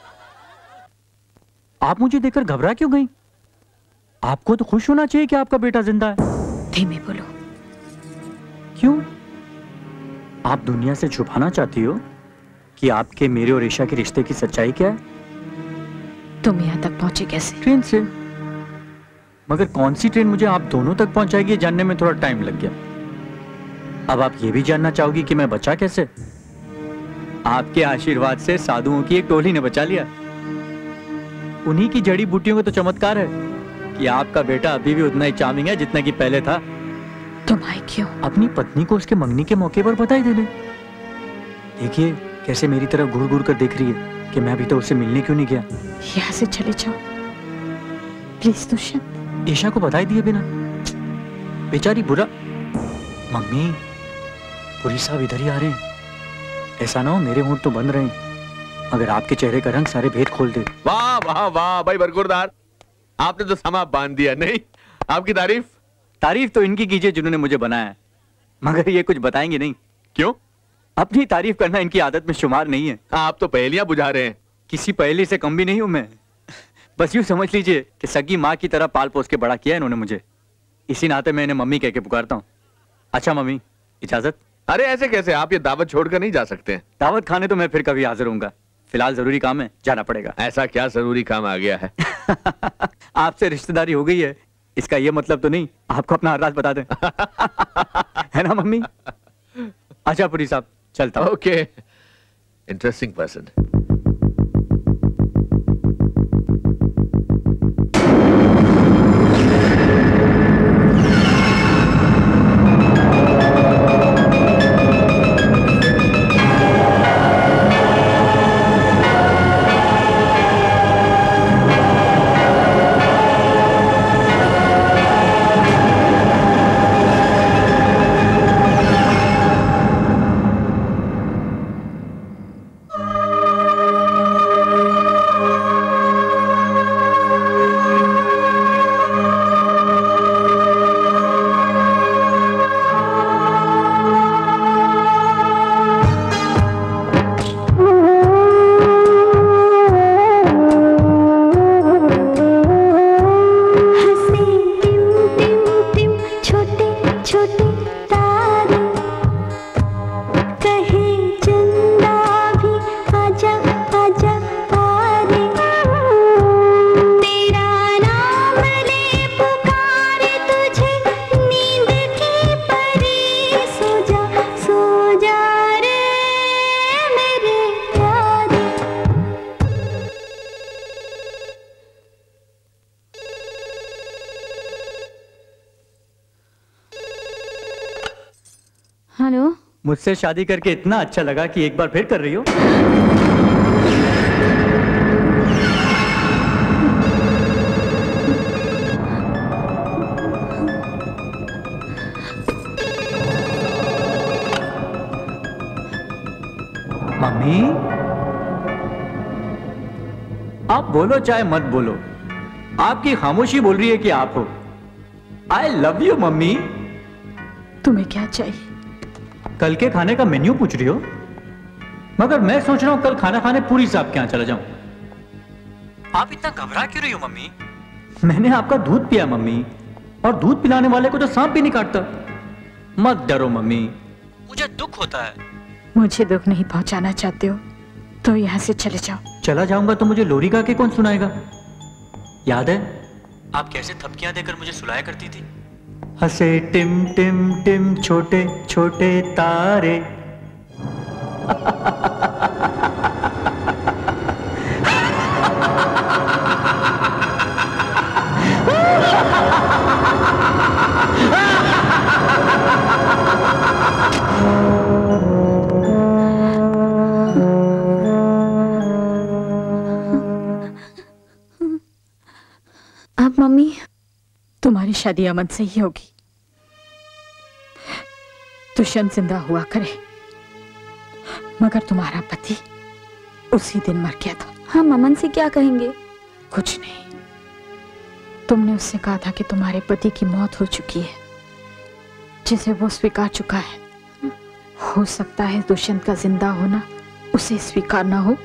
आप मुझे देखकर घबरा क्यों गई? आपको तो खुश होना चाहिए कि आपका बेटा जिंदा है। धीमे बोलो। क्यों? आप दुनिया से छुपाना चाहती हो कि आपके मेरे और ईशा के रिश्ते की सच्चाई क्या है? तुम यहाँ तक पहुंचे कैसे? ट्रेन से। मगर कौन सी ट्रेन मुझे आप दोनों तक पहुंचाएगी जानने में थोड़ा टाइम लग गया। अब आप ये भी जानना चाहोगी कि मैं बचा कैसे? आपके आशीर्वाद से साधुओं की एक टोली ने बचा लिया। उन्हीं की जड़ी बूटियों का तो चमत्कार है कि आपका बेटा अभी भी उतना ही चार्मिंग है जितना कि पहले था। तुम आए क्यों? अपनी पत्नी को उसके मंगनी के मौके पर बधाई देने। देखिए कैसे मेरी तरफ घूर घूर कर देख रही है कि मैं अभी तो उससे मिलने क्यों नहीं गया। यहाँ से चले जाओ प्लीज दुष्यंत। ईशा को बधाई दिए बिना बेचारी बुरा। मम्मी, पुरी साहब इधर ही आ रहे हैं। ऐसा ना हो मेरे होंठ तो बंद रहे अगर आपके चेहरे का रंग सारे भेद खोल दे। वाह वाह वाह भाई बरकुरदार, आपने तो समा बांध दिया। नहीं, आपकी तारीफ तारीफ तो इनकी कीजिए जिन्होंने मुझे बनाया, मगर ये कुछ बताएंगे नहीं। क्यों? अपनी तारीफ करना इनकी आदत में शुमार नहीं है। आप तो पहेलियां बुझा रहे हैं। किसी पहेली से कम भी नहीं हूं मैं। बस यूं समझ लीजिए कि सगी माँ की तरह पाल पोस के बड़ा किया इन्होंने मुझे, इसी नाते मैं इन्हें मम्मी कह के पुकारता हूँ। अच्छा मम्मी, इजाजत। अरे ऐसे कैसे, आप ये दावत छोड़कर नहीं जा सकते। दावत खाने तो मैं फिर कभी हाजिर हूँगा, फिलहाल जरूरी काम है, जाना पड़ेगा। ऐसा क्या जरूरी काम आ गया है? आपसे रिश्तेदारी हो गई है, इसका ये मतलब तो नहीं आपको अपना हर राज बता दें। है ना मम्मी? अच्छा पुरी साहब, चलता हूं। Okay, interesting person. मुझसे शादी करके इतना अच्छा लगा कि एक बार फिर कर रही हो। मम्मी, आप बोलो चाहे मत बोलो, आपकी खामोशी बोल रही है कि आप हो। I love you mummy. तुम्हें क्या चाहिए? कल के खाने का मेन्यू पूछ रही हो? मगर मैं सोच रहा हूं कल खाना खाने पूरी साहब के यहां चला जाऊं। आप इतना घबरा क्यों रही हो मम्मी? मैंने आपका दूध पिया मम्मी, और दूध पिलाने वाले को तो सांप भी नहीं काटता। मत डरो मम्मी, मुझे दुख होता है। मुझे दुख नहीं पहुंचाना चाहते हो तो यहाँ से चले जाओ। चला जाऊंगा तो मुझे लोरी गा के कौन सुनाएगा? याद है आप कैसे थपकियां देकर मुझे सुलाया करती थी? हंसे टिम टिम टिम छोटे छोटे तारे। अब मम्मी तुम्हारी शादी अमन से ही होगी। दुष्यंत जिंदा हुआ करे, मगर तुम्हारा पति उसी दिन मर गया था। हम अमन से क्या कहेंगे? कुछ नहीं। तुमने उससे कहा था कि तुम्हारे पति की मौत हो चुकी है, जिसे वो स्वीकार चुका है। हो सकता है दुष्यंत का जिंदा होना उसे स्वीकार ना हो।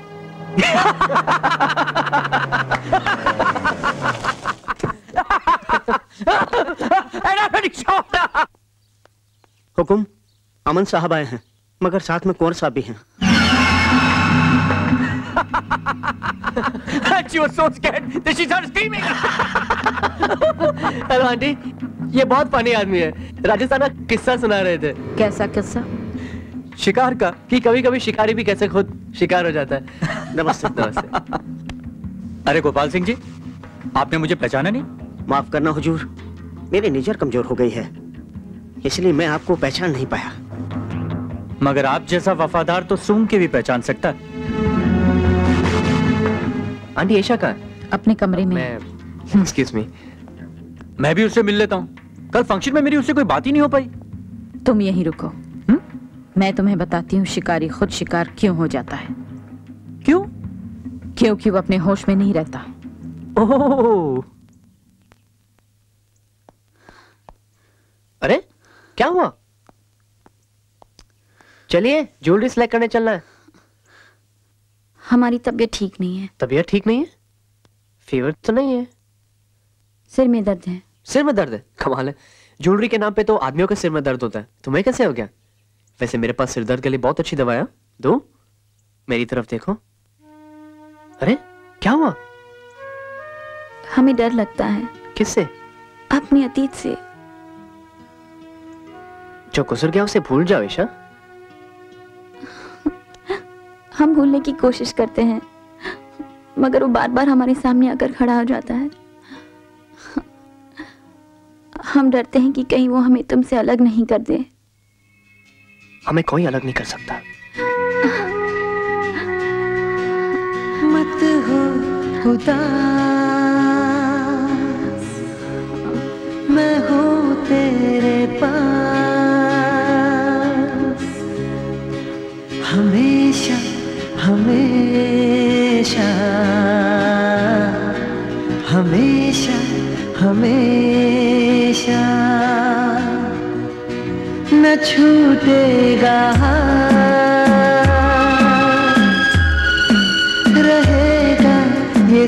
हुकुम, अमन साहब आए हैं, मगर साथ में कुंवर साहब भी हैं। She was so scared that she started screaming. Hello aunty, ये बहुत फनी आदमी है। राजस्थान का किस्सा सुना रहे थे। कैसा किस्सा? शिकार का, कि कभी कभी शिकारी भी कैसे खुद शिकार हो जाता है। नमस्ते। नमस्ते। अरे गोपाल सिंह जी, आपने मुझे पहचाना नहीं? माफ करना हुजूर, मेरी नजर कमजोर हो गई है, इसलिए मैं आपको पहचान नहीं पाया। मगर आप जैसा वफादार तो सूंघ के भी पहचान सकता है। आंटी ऐशा कहाँ है? अपने कमरे में। मैं एक्सक्यूज मी, मैं भी उससे मिल लेता हूँ। कल फंक्शन में मेरी उससे कोई बात ही नहीं हो पाई। तुम यहीं रुको, हुँ? मैं तुम्हें बताती हूँ शिकारी खुद शिकार क्यों हो जाता है। क्यों? क्योंकि वो अपने होश में नहीं रहता। ओह, अरे क्या हुआ? चलिए ज्वेलरी सिलेक्ट करने चलना है। हमारी तबीयत ठीक नहीं है। तबीयत ठीक नहीं है? फीवर तो नहीं है? सिर में दर्द है। सिर में दर्द है? कमाल है, ज्वेलरी के नाम पे तो आदमियों के सिर में दर्द होता है, तुम्हें कैसे हो गया? वैसे मेरे पास सिर दर्द के लिए बहुत अच्छी दवा है, दो। मेरी तरफ देखो। अरे क्या हुआ? हमें डर लगता है। किससे? अपने अतीत से। जो गुजर गया उसे भूल जाओ ईशा। हम भूलने की कोशिश करते हैं, मगर वो बार बार हमारे सामने आकर खड़ा हो जाता है। हम डरते हैं कि कहीं वो हमें तुमसे अलग नहीं कर दे। हमें कोई अलग नहीं कर सकता। मत हो खुदा, मैं हूँ तेरे पास, हमेशा हमेशा हमेशा हमेशा न छूटेगा, रहेगा ये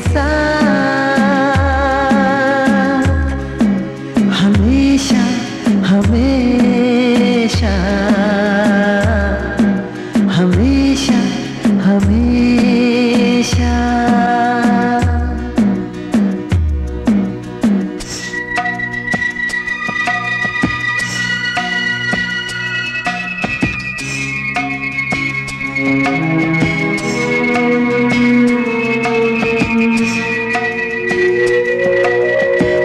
साथ, हमेशा हमेशा हमेशा हमेशा।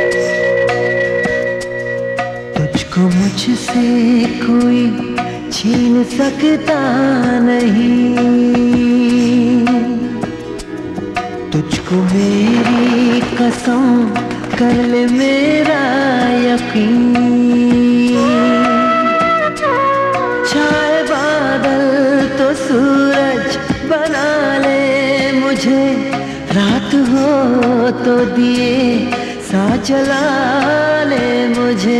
तुझको मुझसे कोई छीन सकता नहीं तुझको मेरी कसम कर ले मेरा यकीन छाए बादल तो सूरज बना ले मुझे रात हो तो दिए सा जला ले मुझे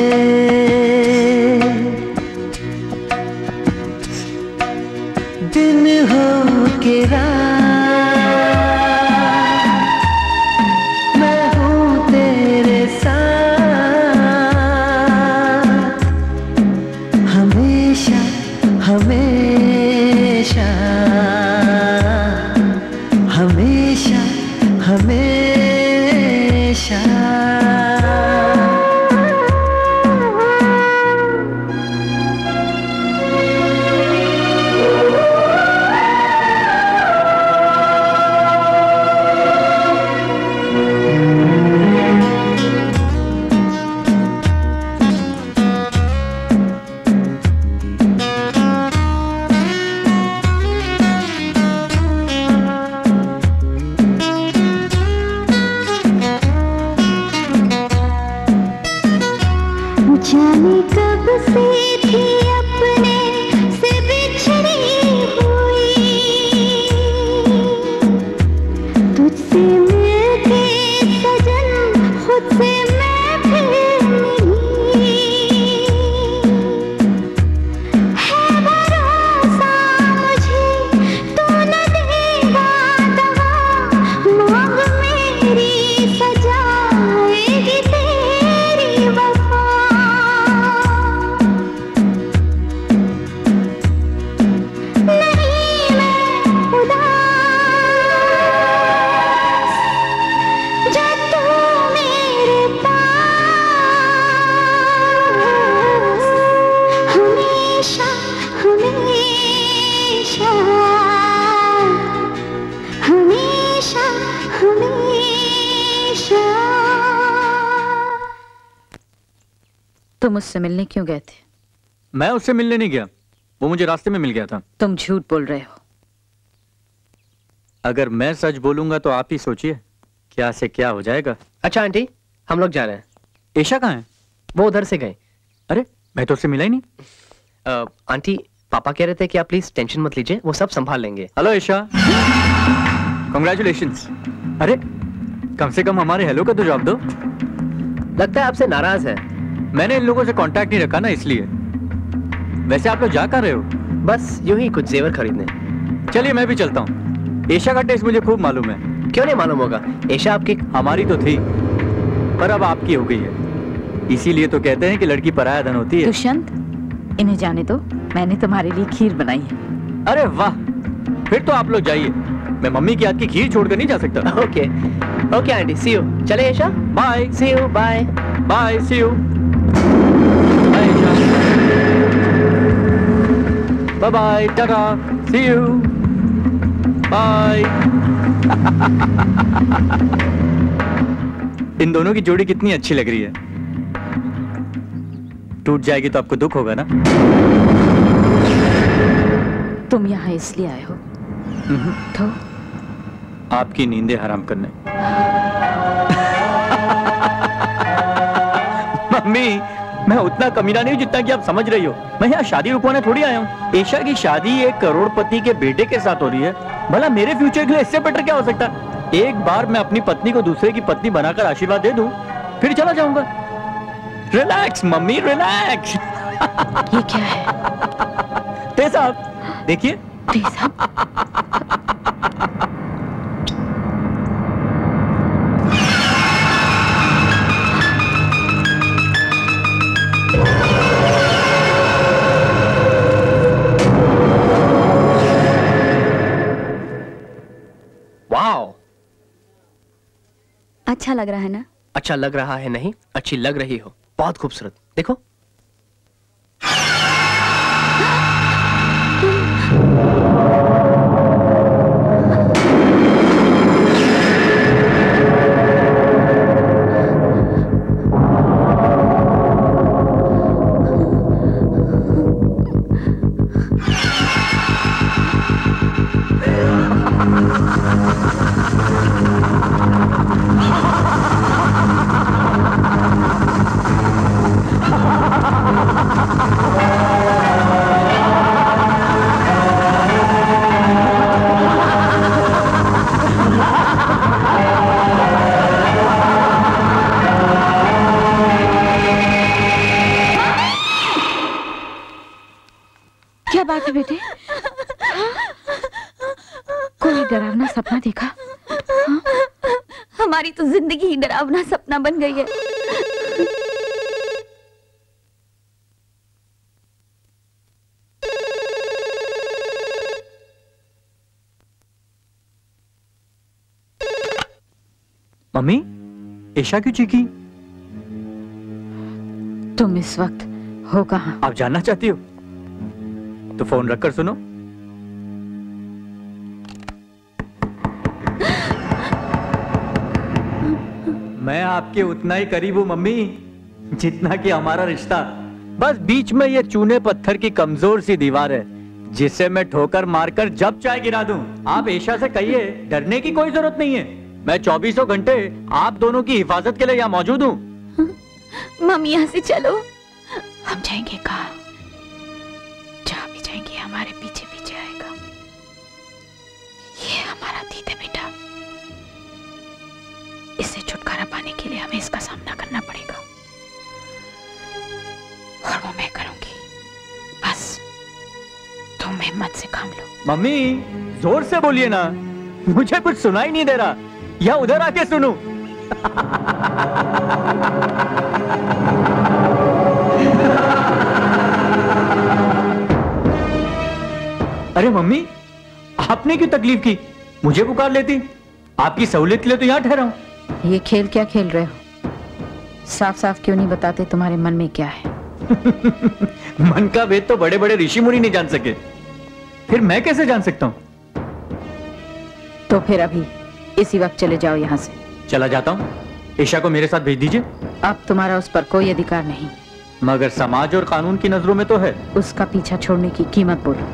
दिन हो के रात मैं हूँ तेरे साथ हमेशा हमेशा हमेशा हमेशा जाने कब से थी अपने से बिछड़ी हुई तुझसे मिलके सजन खुद से मैं फिर मिली है भरोसा मुझे तू न देगा दगा मांग मेरी सजाएगी तेरी वफा हमेशा हमेशा तुम उससे मिलने क्यों गए थे? मैं उससे मिलने नहीं गया, वो मुझे रास्ते में मिल गया था। तुम झूठ बोल रहे हो। अगर मैं सच बोलूंगा तो आप ही सोचिए क्या से क्या हो जाएगा। अच्छा आंटी, हम लोग जा रहे हैं। ईशा कहाँ है? वो उधर से गए। अरे मैं तो उससे मिला ही नहीं। आ, आंटी पापा कह रहे थे कि आप प्लीज टेंशन मत लीजिए, वो सब संभाल लेंगे। Hello Isha, congratulations. अरे कम से कम हमारे हेलो का तो जवाब दो। लगता है आपसे नाराज है। मैंने इन लोगों से कांटेक्ट नहीं रखा ना, इसलिए। वैसे आप लोग जा कर रहे हो? बस यूं ही कुछ जेवर खरीदने। चलिए मैं भी चलता हूँ। ईशा का टेस्ट मुझे खूब मालूम है। क्यों नहीं मालूम होगा? ईशा आपकी हमारी तो थी पर अब आपकी हो गई है, इसीलिए तो कहते हैं कि लड़की पराया धन होती है। दुष्यंत, इन्हें जाने दो, मैंने तुम्हारे लिए खीर बनाई है। अरे वाह, फिर तो आप लोग जाइए, मैं मम्मी की हाथ की खीर छोड़कर नहीं जा सकता। Okay okay aunty, see you. चले Isha, bye. See you, bye bye, see you, bye Isha, bye bye, tata, see you, bye. इन दोनों की जोड़ी कितनी अच्छी लग रही है। टूट जाएगी तो आपको दुख होगा ना। तुम यहाँ इसलिए आए हो तो आपकी नींदें हराम करने। मम्मी, मैं उतना कमीना नहीं हूं जितना कि आप समझ रही हो। मैं यहाँ शादी रुकवाने थोड़ी आया हूँ। ईशा की शादी एक करोड़पति के बेटे के साथ हो रही है। भला मेरे फ्यूचर के लिए इससे बेटर क्या हो सकता है? एक बार मैं अपनी पत्नी को दूसरे की पत्नी बनाकर आशीर्वाद दे दूं, फिर चला जाऊंगा। Relax mummy, relax. ये क्या है? तेजाब, देखिए। तेजाब? वाओ, अच्छा लग रहा है ना? अच्छा लग रहा है नहीं, अच्छी लग रही हो। बहुत खूबसूरत, देखो। क्या बात है बेटे? कोई डरावना सपना देखा? हाँ? हमारी तो जिंदगी ही डरावना सपना बन गई है। मम्मी, ईशा क्यों चीखी? तुम इस वक्त हो कहाँ? आप जानना चाहती हो तो फोन रखकर सुनो। मैं आपके उतना ही करीब हूं मम्मी जितना कि हमारा रिश्ता। बस बीच में ये चूने पत्थर की कमजोर सी दीवार है जिसे मैं ठोकर मारकर जब चाहे गिरा दूं। आप ईशा से कहिए डरने की कोई जरूरत नहीं है। मैं चौबीसों घंटे आप दोनों की हिफाजत के लिए यहाँ मौजूद हूँ। मम्मी यहाँ से चलो। हम जाएंगे कहाँ? जहाँ भी जाएंगे हमारे पीछे पीछे आएगा। ये हमारा अतीत है बेटा। इससे छुटकारा पाने के लिए हमें इसका सामना करना पड़ेगा और वो मैं करूंगी। बस तुम हिम्मत से काम लो। मम्मी जोर से बोलिए ना, मुझे कुछ सुनाई नहीं दे रहा। या उधर आके सुनूं? अरे मम्मी, आपने क्यों तकलीफ की? मुझे पुकार लेती। आपकी सहूलियत के लिए तो यहाँ ठहरा हूं। ये खेल क्या खेल रहे हो? साफ साफ क्यों नहीं बताते तुम्हारे मन में क्या है? मन का भेद तो बड़े बड़े ऋषि मुनि नहीं जान सके, फिर मैं कैसे जान सकता हूं? तो फिर अभी इसी वक्त चले जाओ यहाँ से। चला जाता हूँ। ईशा को मेरे साथ भेज दीजिए। अब तुम्हारा उस पर कोई अधिकार नहीं। मगर समाज और कानून की नजरों में तो है। उसका पीछा छोड़ने की कीमत बोलो।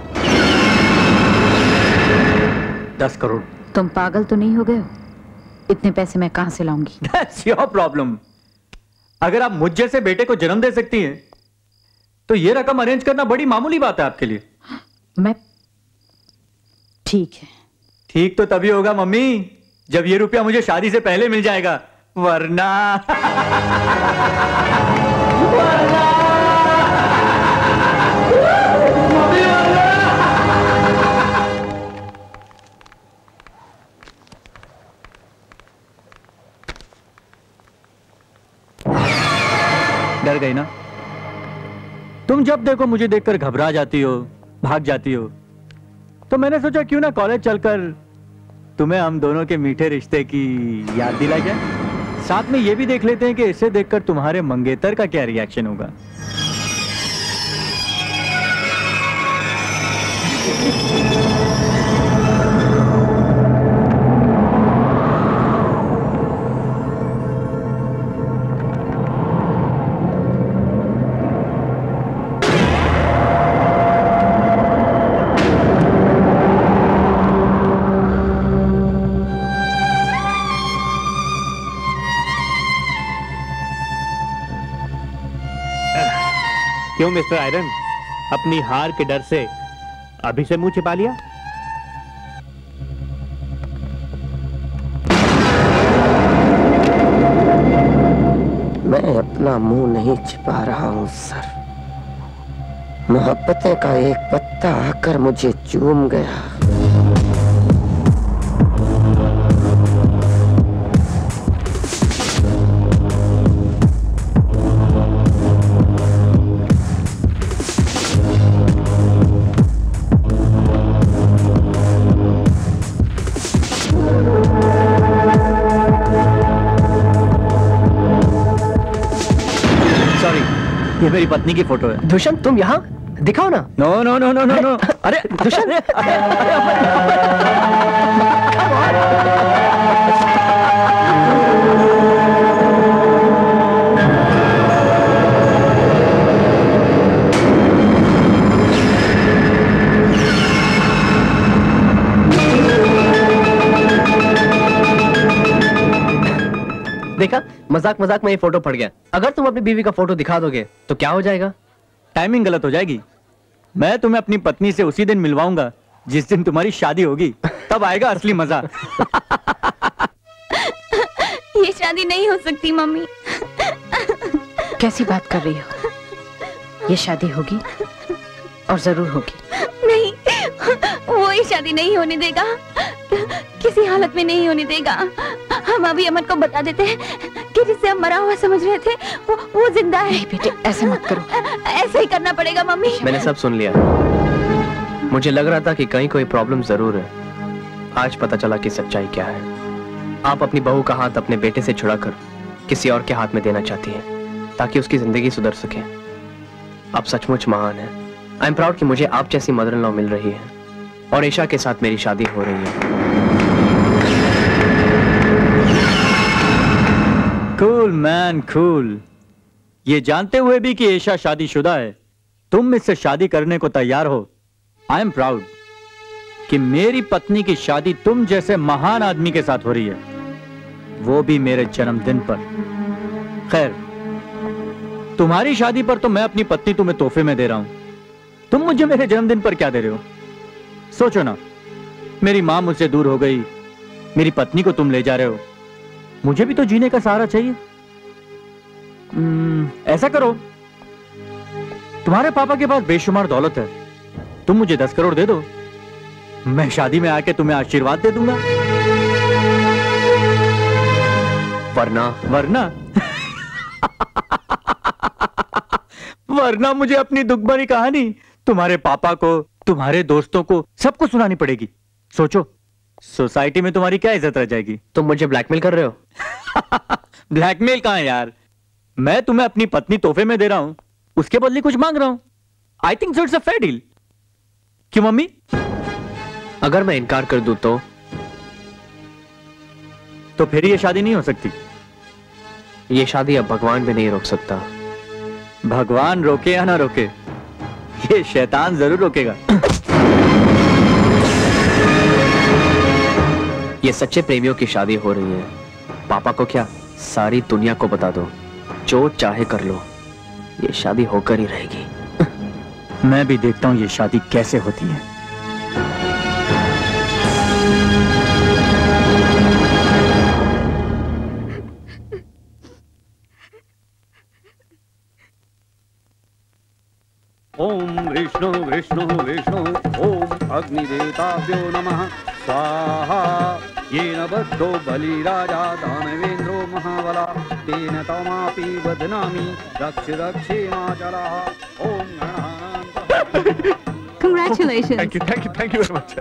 दस करोड़। तुम पागल तो नहीं हो गए हो? इतने पैसे मैं कहां से लाऊंगी? That's your problem। अगर आप मुझ जैसे बेटे को जन्म दे सकती हैं, तो ये रकम अरेंज करना बड़ी मामूली बात है आपके लिए। मैं ठीक है। ठीक तो तभी होगा मम्मी जब ये रुपया मुझे शादी से पहले मिल जाएगा, वरना वरना डर गई ना? तुम जब देखो मुझे देखकर घबरा जाती हो, भाग जाती हो, तो मैंने सोचा क्यों ना कॉलेज चलकर तुम्हें हम दोनों के मीठे रिश्ते की याद दिलाई जाए। साथ में ये भी देख लेते हैं कि इसे देखकर तुम्हारे मंगेतर का क्या रिएक्शन होगा। क्यों मिस्टर आयरन, अपनी हार के डर से अभी से मुंह छिपा लिया? मैं अपना मुंह नहीं छिपा रहा हूं सर। मोहब्बतें का एक पत्ता आकर मुझे चूम गया। ये मेरी पत्नी की फोटो है। दुष्यंत तुम यहाँ? दिखाओ ना। No no no no no no. अरे दुष्यंत, देखा, मजाक मजाक में ये फोटो फट गया। अगर तुम अपनी बीवी का फोटो दिखा दोगे तो क्या हो जाएगा? टाइमिंग गलत हो जाएगी। मैं तुम्हें अपनी पत्नी से उसी दिन मिलवाऊंगा जिस दिन तुम्हारी शादी होगी, तब आएगा असली मजा। ये शादी नहीं हो सकती मम्मी। कैसी बात कर रही हो? ये शादी होगी और जरूर होगी। नहीं, वो ये शादी नहीं होने देगा, किसी हालत में नहीं होने देगा। हम अभी अमन को बता देते हैं कि जिसे हम मरा हुआ समझ रहे थे वो वो जिंदा है। नहीं बेटे, ऐसे मत करो। ऐसा ही करना पड़ेगा मम्मी। मैंने सब सुन लिया। मुझे लग रहा था कि कहीं कोई प्रॉब्लम जरूर है। आज पता चला कि सच्चाई क्या है। आप अपनी बहू का हाथ अपने बेटे से छुड़ाकर किसी और के हाथ में देना चाहती हैं ताकि उसकी जिंदगी सुधर सके। आप सचमुच महान हैं। आई एम प्राउड कि मुझे आप जैसी मदर इन लॉ मिल रही है और ईशा के साथ मेरी शादी हो रही है। Cool man cool. ये जानते हुए भी कि ईशा शादीशुदा है, तुम इससे शादी करने को तैयार हो। आई एम प्राउड कि मेरी पत्नी की शादी तुम जैसे महान आदमी के साथ हो रही है, वो भी मेरे जन्मदिन पर। खैर, तुम्हारी शादी पर तो मैं अपनी पत्नी तुम्हें तोहफे में दे रहा हूं, तुम मुझे मेरे जन्मदिन पर क्या दे रहे हो? सोचो ना, मेरी मां मुझसे दूर हो गई, मेरी पत्नी को तुम ले जा रहे हो, मुझे भी तो जीने का सहारा चाहिए। hmm, ऐसा करो, तुम्हारे पापा के पास बेशुमार दौलत है, तुम मुझे दस करोड़ दे दो, मैं शादी में आके तुम्हें आशीर्वाद दे दूंगा। वरना वरना वरना मुझे अपनी दुख भरी कहानी तुम्हारे पापा को, तुम्हारे दोस्तों को, सबको सुनानी पड़ेगी। सोचो, सोसाइटी में तुम्हारी क्या इज्जत रह जाएगी? तुम मुझे ब्लैकमेल कर रहे हो? ब्लैकमेल कहां यार, मैं तुम्हें अपनी पत्नी तोहफे में दे रहा हूं, उसके बदले कुछ मांग रहा हूं। I think so it's a fair deal. क्यों मम्मी? अगर मैं इनकार कर दूं तो तो फिर ये शादी नहीं हो सकती। ये शादी अब भगवान भी नहीं रोक सकता। भगवान रोके या ना रोके, ये शैतान जरूर रोकेगा। ये सच्चे प्रेमियों की शादी हो रही है। पापा को क्या, सारी दुनिया को बता दो, जो चाहे कर लो, ये शादी होकर ही रहेगी। मैं भी देखता हूं ये शादी कैसे होती है। ओम विष्णु विष्णु विष्णु ओम अग्निदेवताभ्यो नमः स्वाहा। येन बद्धो बलिराजा दानवेन्द्रो महाबला तेन तमापि वदनामि रक्ष रक्षेमाचलः। ओम गणानां। Congratulations. Thank you, thank you, thank you very much.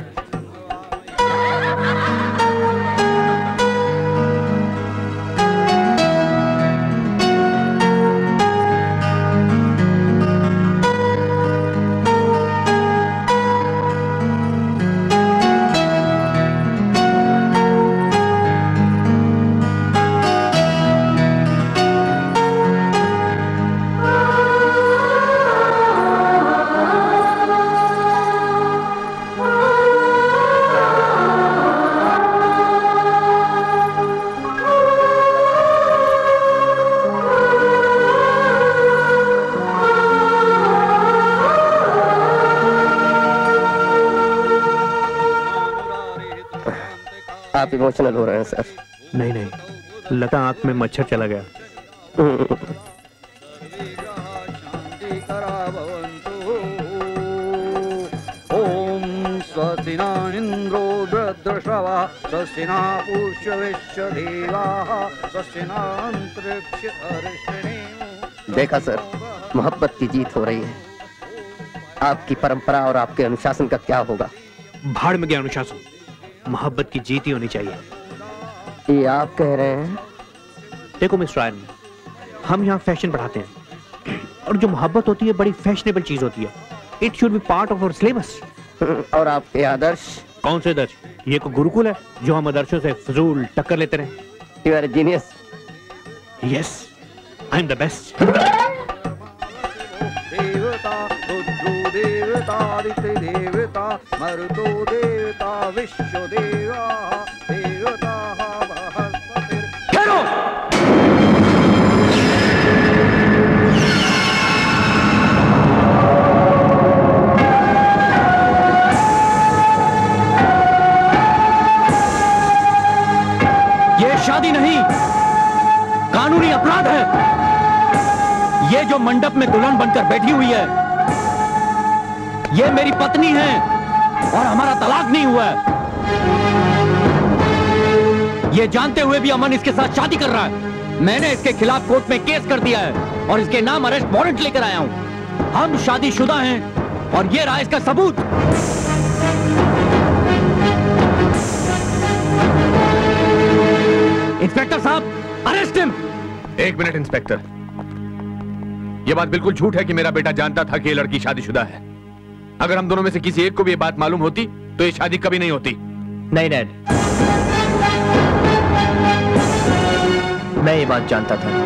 आप इमोशनल हो रहे हैं सर। नहीं नहीं, लता आंख में मच्छर चला गया। ओम स्वस्ति न इंद्रो वृद्धश्रवा स्वस्ति न पूष्य विश्वदेवाः स्वस्ति न अंतरिक्ष अरिष्टनेमिः। देखा सर, मोहब्बत की जीत हो रही है। आपकी परंपरा और आपके अनुशासन का क्या होगा? भाड़ में गया अनुशासन, मोहब्बत की जीत ही होनी चाहिए। ये आप कह रहे हैं? देखो मिस्टर आयरन, हम यहाँ फैशन पढ़ाते हैं और जो मोहब्बत होती है बड़ी फैशनेबल चीज होती है। It should be part of our syllabus. और आपके आदर्श? कौन से आदर्श? ये को गुरुकुल है जो हम आदर्शों से फजूल टक्कर लेते रहे। You are a genius. Yes, I am the best. देवता रुद्रो देवता आदित्य देवता मरुतो देवता विश्व देवा देवता बृहस्पति। जो मंडप में दुल्हन बनकर बैठी हुई है, ये मेरी पत्नी है और हमारा तलाक नहीं हुआ है। ये जानते हुए भी अमन इसके साथ शादी कर रहा है। मैंने इसके खिलाफ कोर्ट में केस कर दिया है और इसके नाम अरेस्ट वारंट लेकर आया हूं। हम शादीशुदा हैं और ये रहा इसका सबूत। इंस्पेक्टर साहब, अरेस्ट हिम। एक मिनट इंस्पेक्टर, यह बात बिल्कुल झूठ है कि मेरा बेटा जानता था कि ये लड़की शादीशुदा है। अगर हम दोनों में से किसी एक को भी ये बात मालूम होती तो ये शादी कभी नहीं होती। नहीं डैड, मैं ये बात जानता था।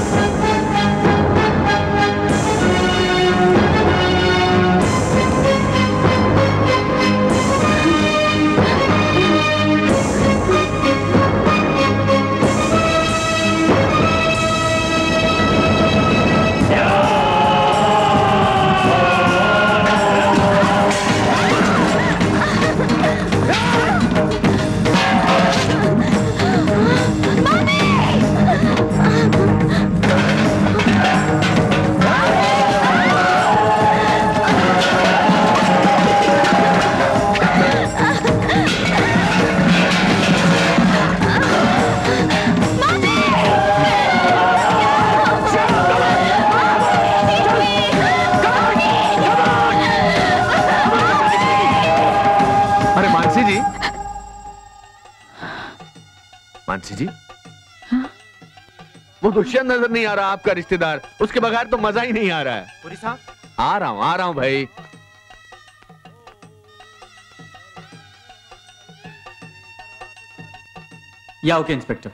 मानसी जी, हाँ? वो दुष्यंत नजर नहीं आ रहा आपका रिश्तेदार, उसके बगैर तो मजा ही नहीं आ रहा है। पुरी साहब, आ रहा हूं आ रहा हूं भाई। या ओके इंस्पेक्टर।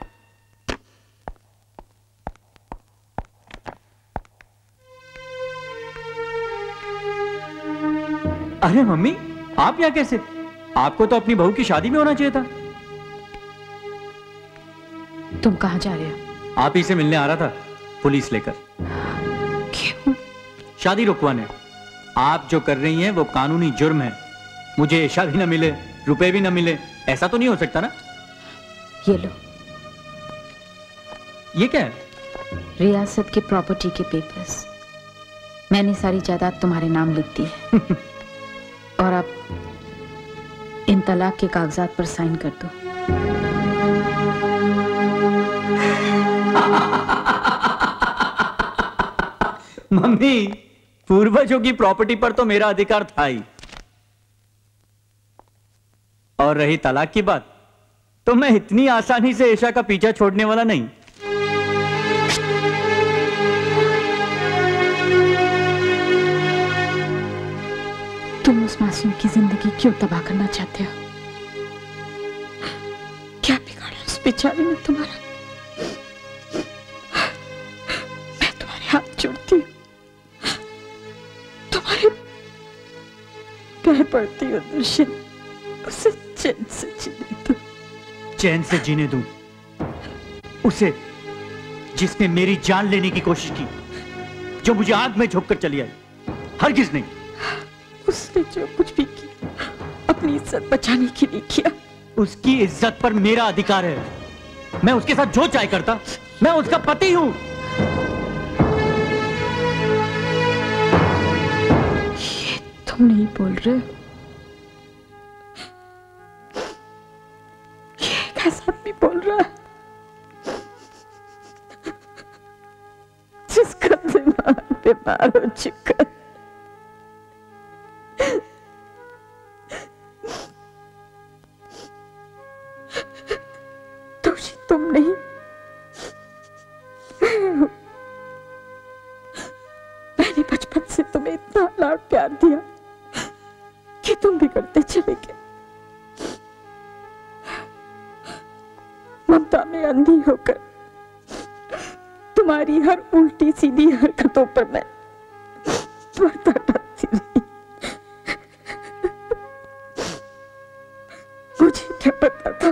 अरे मम्मी, आप यहाँ कैसे? आपको तो अपनी बहू की शादी में होना चाहिए था। तुम कहां जा रहे हो? आप ही से मिलने आ रहा था, पुलिस लेकर। क्यों? शादी रुकवाने। आप जो कर रही हैं वो कानूनी जुर्म है। मुझे ऐशा भी ना मिले, रुपए भी ना मिले, ऐसा तो नहीं हो सकता ना। ये लो। ये क्या है? रियासत के प्रॉपर्टी के पेपर्स। मैंने सारी जायदाद तुम्हारे नाम लिख दी है। और अब इन तलाक के कागजात पर साइन कर दो। मम्मी, पूर्वजों की प्रॉपर्टी पर तो मेरा अधिकार था ही। और रही तलाक की बात, तो मैं इतनी आसानी से ऐशा का पीछा छोड़ने वाला नहीं। तुम उस मासूम की जिंदगी क्यों तबाह करना चाहते हो? क्या बिगाड़ा उस बेचारी ने तुम्हारा? मैं तुम्हारे हाथ जोड़ती हूँ, तुम्हारे पैर पड़ती हूँ दुष्यंत, उसे चैन से जीने दो। चैन से जीने दूं उसे जिसने मेरी जान लेने की कोशिश की, जो मुझे आग में झोंक कर चली आई? हरगिज़ नहीं। उसने जो कुछ भी किया अपनी इज्जत बचाने के लिए किया। उसकी इज्जत पर मेरा अधिकार है। मैं उसके साथ जो चाहे करता, मैं उसका पति हूं। ये तुम नहीं बोल रहे? ये एक ऐसा आदमी बोल रहा है जिसका दिमाग बीमार हो चुका है। दोषी तुम नहीं, मैंने बचपन से तुम्हें इतना लाड प्यार दिया कि तुम बिगड़ते चले गए। ममता में अंधी होकर तुम्हारी हर उल्टी सीधी हरकतों पर मैं पर्दा डालती रही। मुझे क्या पता था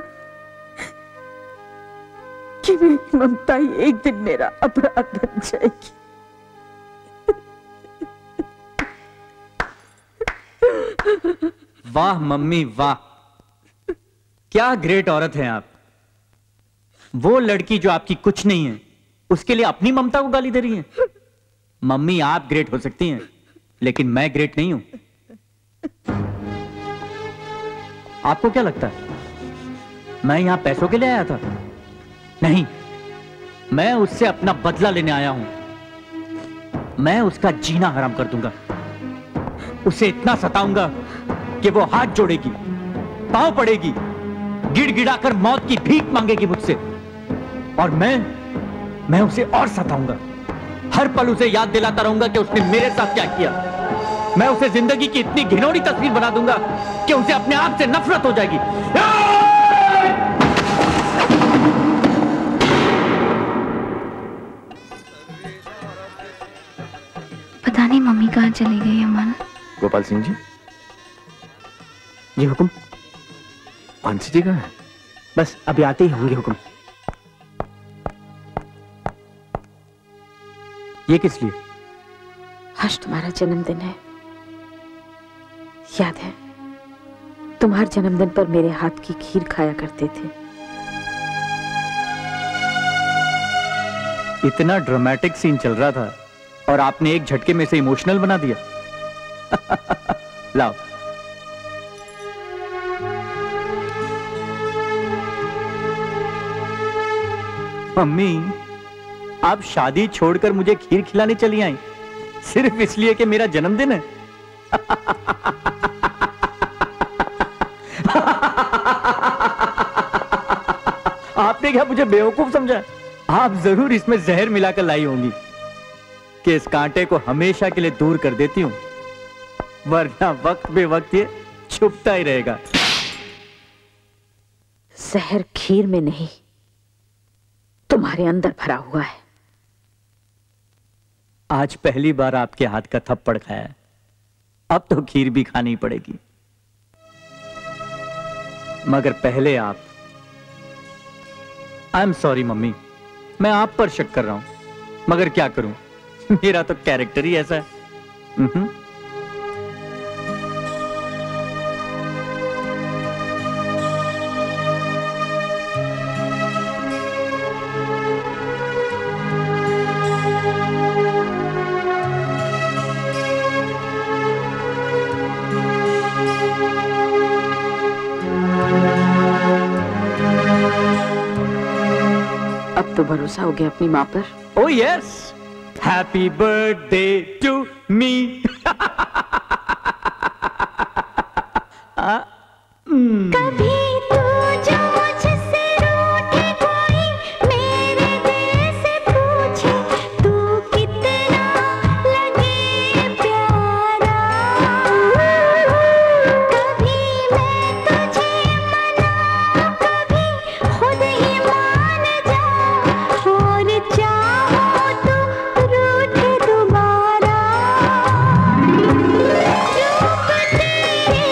कि मेरी ममता ही एक दिन मेरा अपराध बन जाएगी। वाह मम्मी वाह, क्या ग्रेट औरत हैं आप। वो लड़की जो आपकी कुछ नहीं है, उसके लिए अपनी ममता को गाली दे रही हैं। मम्मी आप ग्रेट हो सकती हैं, लेकिन मैं ग्रेट नहीं हूं। आपको क्या लगता है मैं यहां पैसों के लिए आया था? नहीं, मैं उससे अपना बदला लेने आया हूं। मैं उसका जीना हराम कर दूंगा, उसे इतना सताऊंगा कि वो हाथ जोड़ेगी, पांव पड़ेगी, गिड़गिड़ाकर मौत की भीख मांगेगी मुझसे। और मैं मैं उसे और सताऊंगा, हर पल उसे याद दिलाता रहूंगा कि उसने मेरे साथ क्या किया। मैं उसे जिंदगी की इतनी घिनौनी तस्वीर बना दूंगा कि उसे अपने आप से नफरत हो जाएगी। पता नहीं मम्मी कहाँ चली गई अमन। गोपाल सिंह जी। जी हुक्म। मानसी जी कहाँ है? बस अभी आते ही होंगे हुक्म। ये किस लिए? आज तुम्हारा जन्मदिन है, याद है? तुम्हारे जन्मदिन पर मेरे हाथ की खीर खाया करते थे। इतना ड्रामेटिक सीन चल रहा था और आपने एक झटके में से इमोशनल बना दिया। लाओ। मम्मी, आप शादी छोड़कर मुझे खीर खिलाने चली आई सिर्फ इसलिए कि मेरा जन्मदिन है? आपने क्या मुझे बेवकूफ समझा? आप जरूर इसमें जहर मिलाकर लाई होंगी कि इस कांटे को हमेशा के लिए दूर कर देती हूं, वरना वक्त बे वक्त ये छुपता ही रहेगा। जहर खीर में नहीं, तुम्हारे अंदर भरा हुआ है। आज पहली बार आपके हाथ का थप्पड़ खाया है, अब तो खीर भी खानी पड़ेगी। मगर पहले आप। आई एम सॉरी मम्मी, मैं आप पर शक कर रहा हूं, मगर क्या करूं, मेरा तो कैरेक्टर ही ऐसा है। अब तो भरोसा हो गया अपनी माँ पर। Oh yes, happy birthday to me. कभी तू जो मुझसे रूठे कोई मेरे दिल से पूछे तू कितना लगे प्यारा। कभी मैं तुझे मनाऊं, कभी खुद ही मान जाऊं, और चाहो तो रूठे दोबारा। रूप तेरे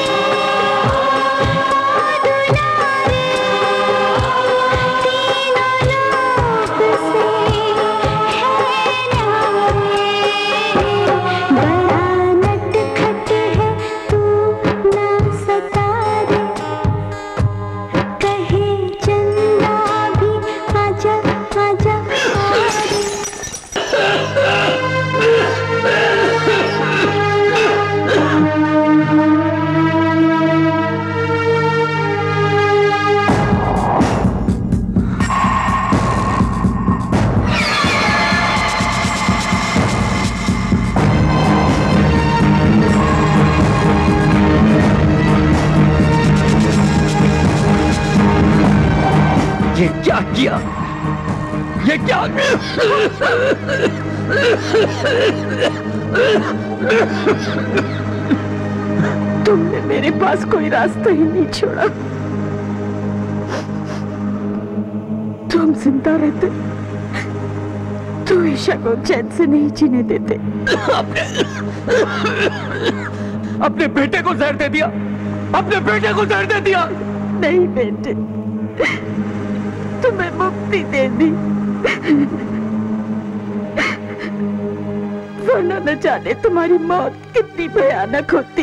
ये क्या किया? ये क्या? तुमने मेरे पास कोई रास्ता ही नहीं छोड़ा। तुम जिंदा रहते तो ईशा को चैन से नहीं जीने देते। अपने अपने बेटे को जहर दे दिया, अपने बेटे को जहर दे दिया। नहीं बेटे, तुम्हें मुक्ति दे दी, वरना न जाने तुम्हारी मौत कितनी भयानक होती।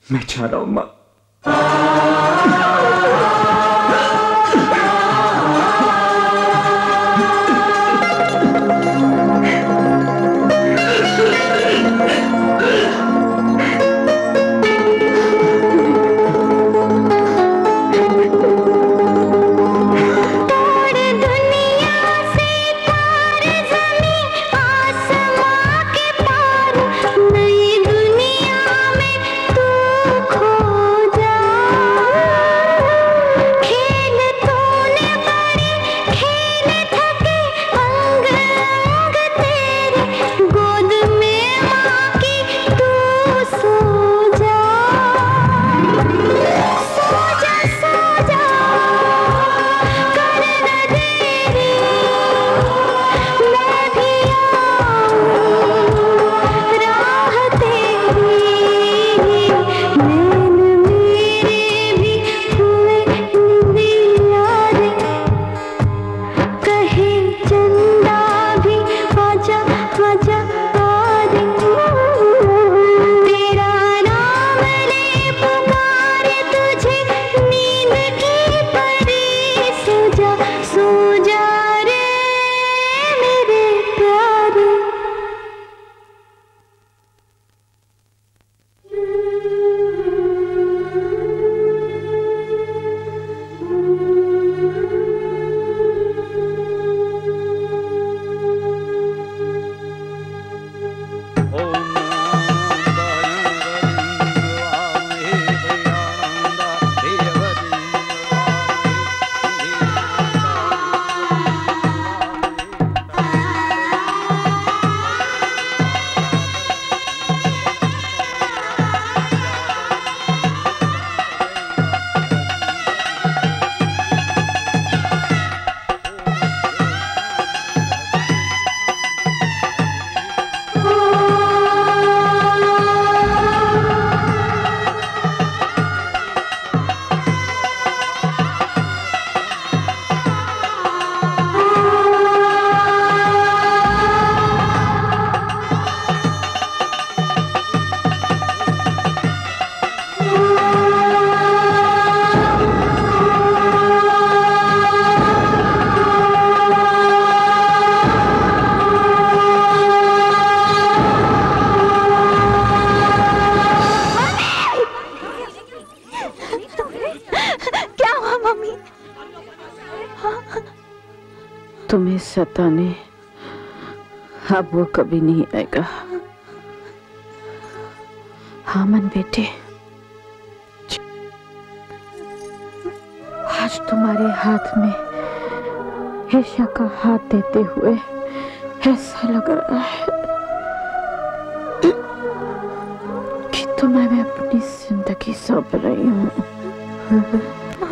मैं जा रहा हूं माँ। तुम्हें सताने अब वो कभी नहीं आएगा। हाँ मन बेटे, आज तुम्हारे हाथ में ईशा का हाथ देते हुए ऐसा लग रहा है कि तुम्हें मैं अपनी जिंदगी सौंप रही हूँ।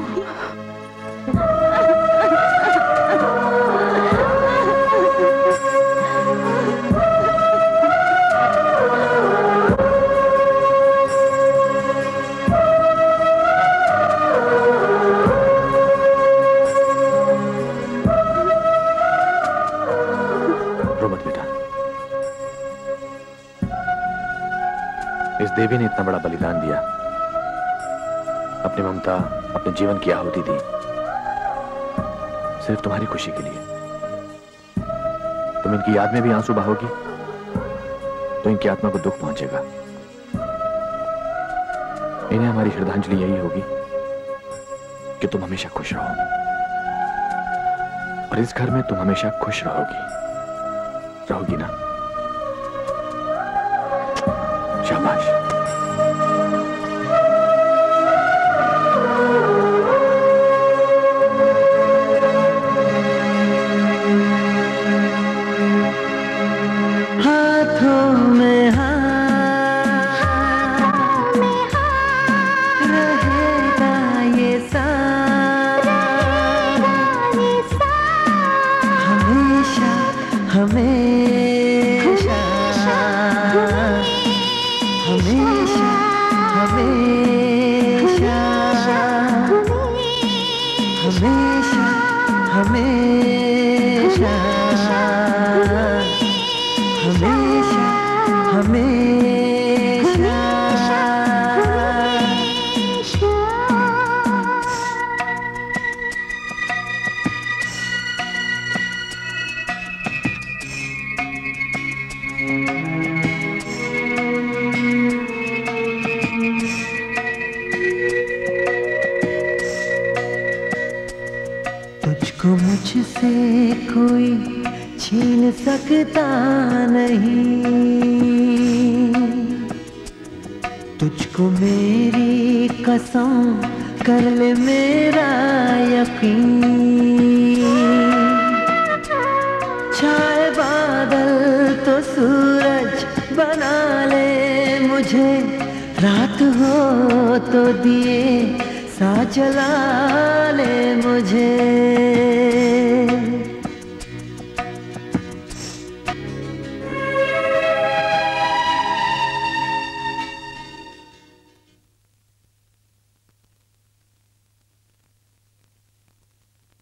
देवी ने इतना बड़ा बलिदान दिया, अपनी ममता, अपने जीवन की आहुति दी सिर्फ तुम्हारी खुशी के लिए। तुम इनकी याद में भी आंसू बहाओगी तो इनकी आत्मा को दुख पहुंचेगा। इन्हें हमारी श्रद्धांजलि यही होगी कि तुम हमेशा खुश रहो और इस घर में तुम हमेशा खुश रहोगी रहोगी ना? शाबाश। हमेशा हमेशा सकता नहीं। तुझको मेरी कसम कर ले मेरा यकीन। छाए बादल तो सूरज बना ले मुझे, रात हो तो दिए सा जला ले मुझे।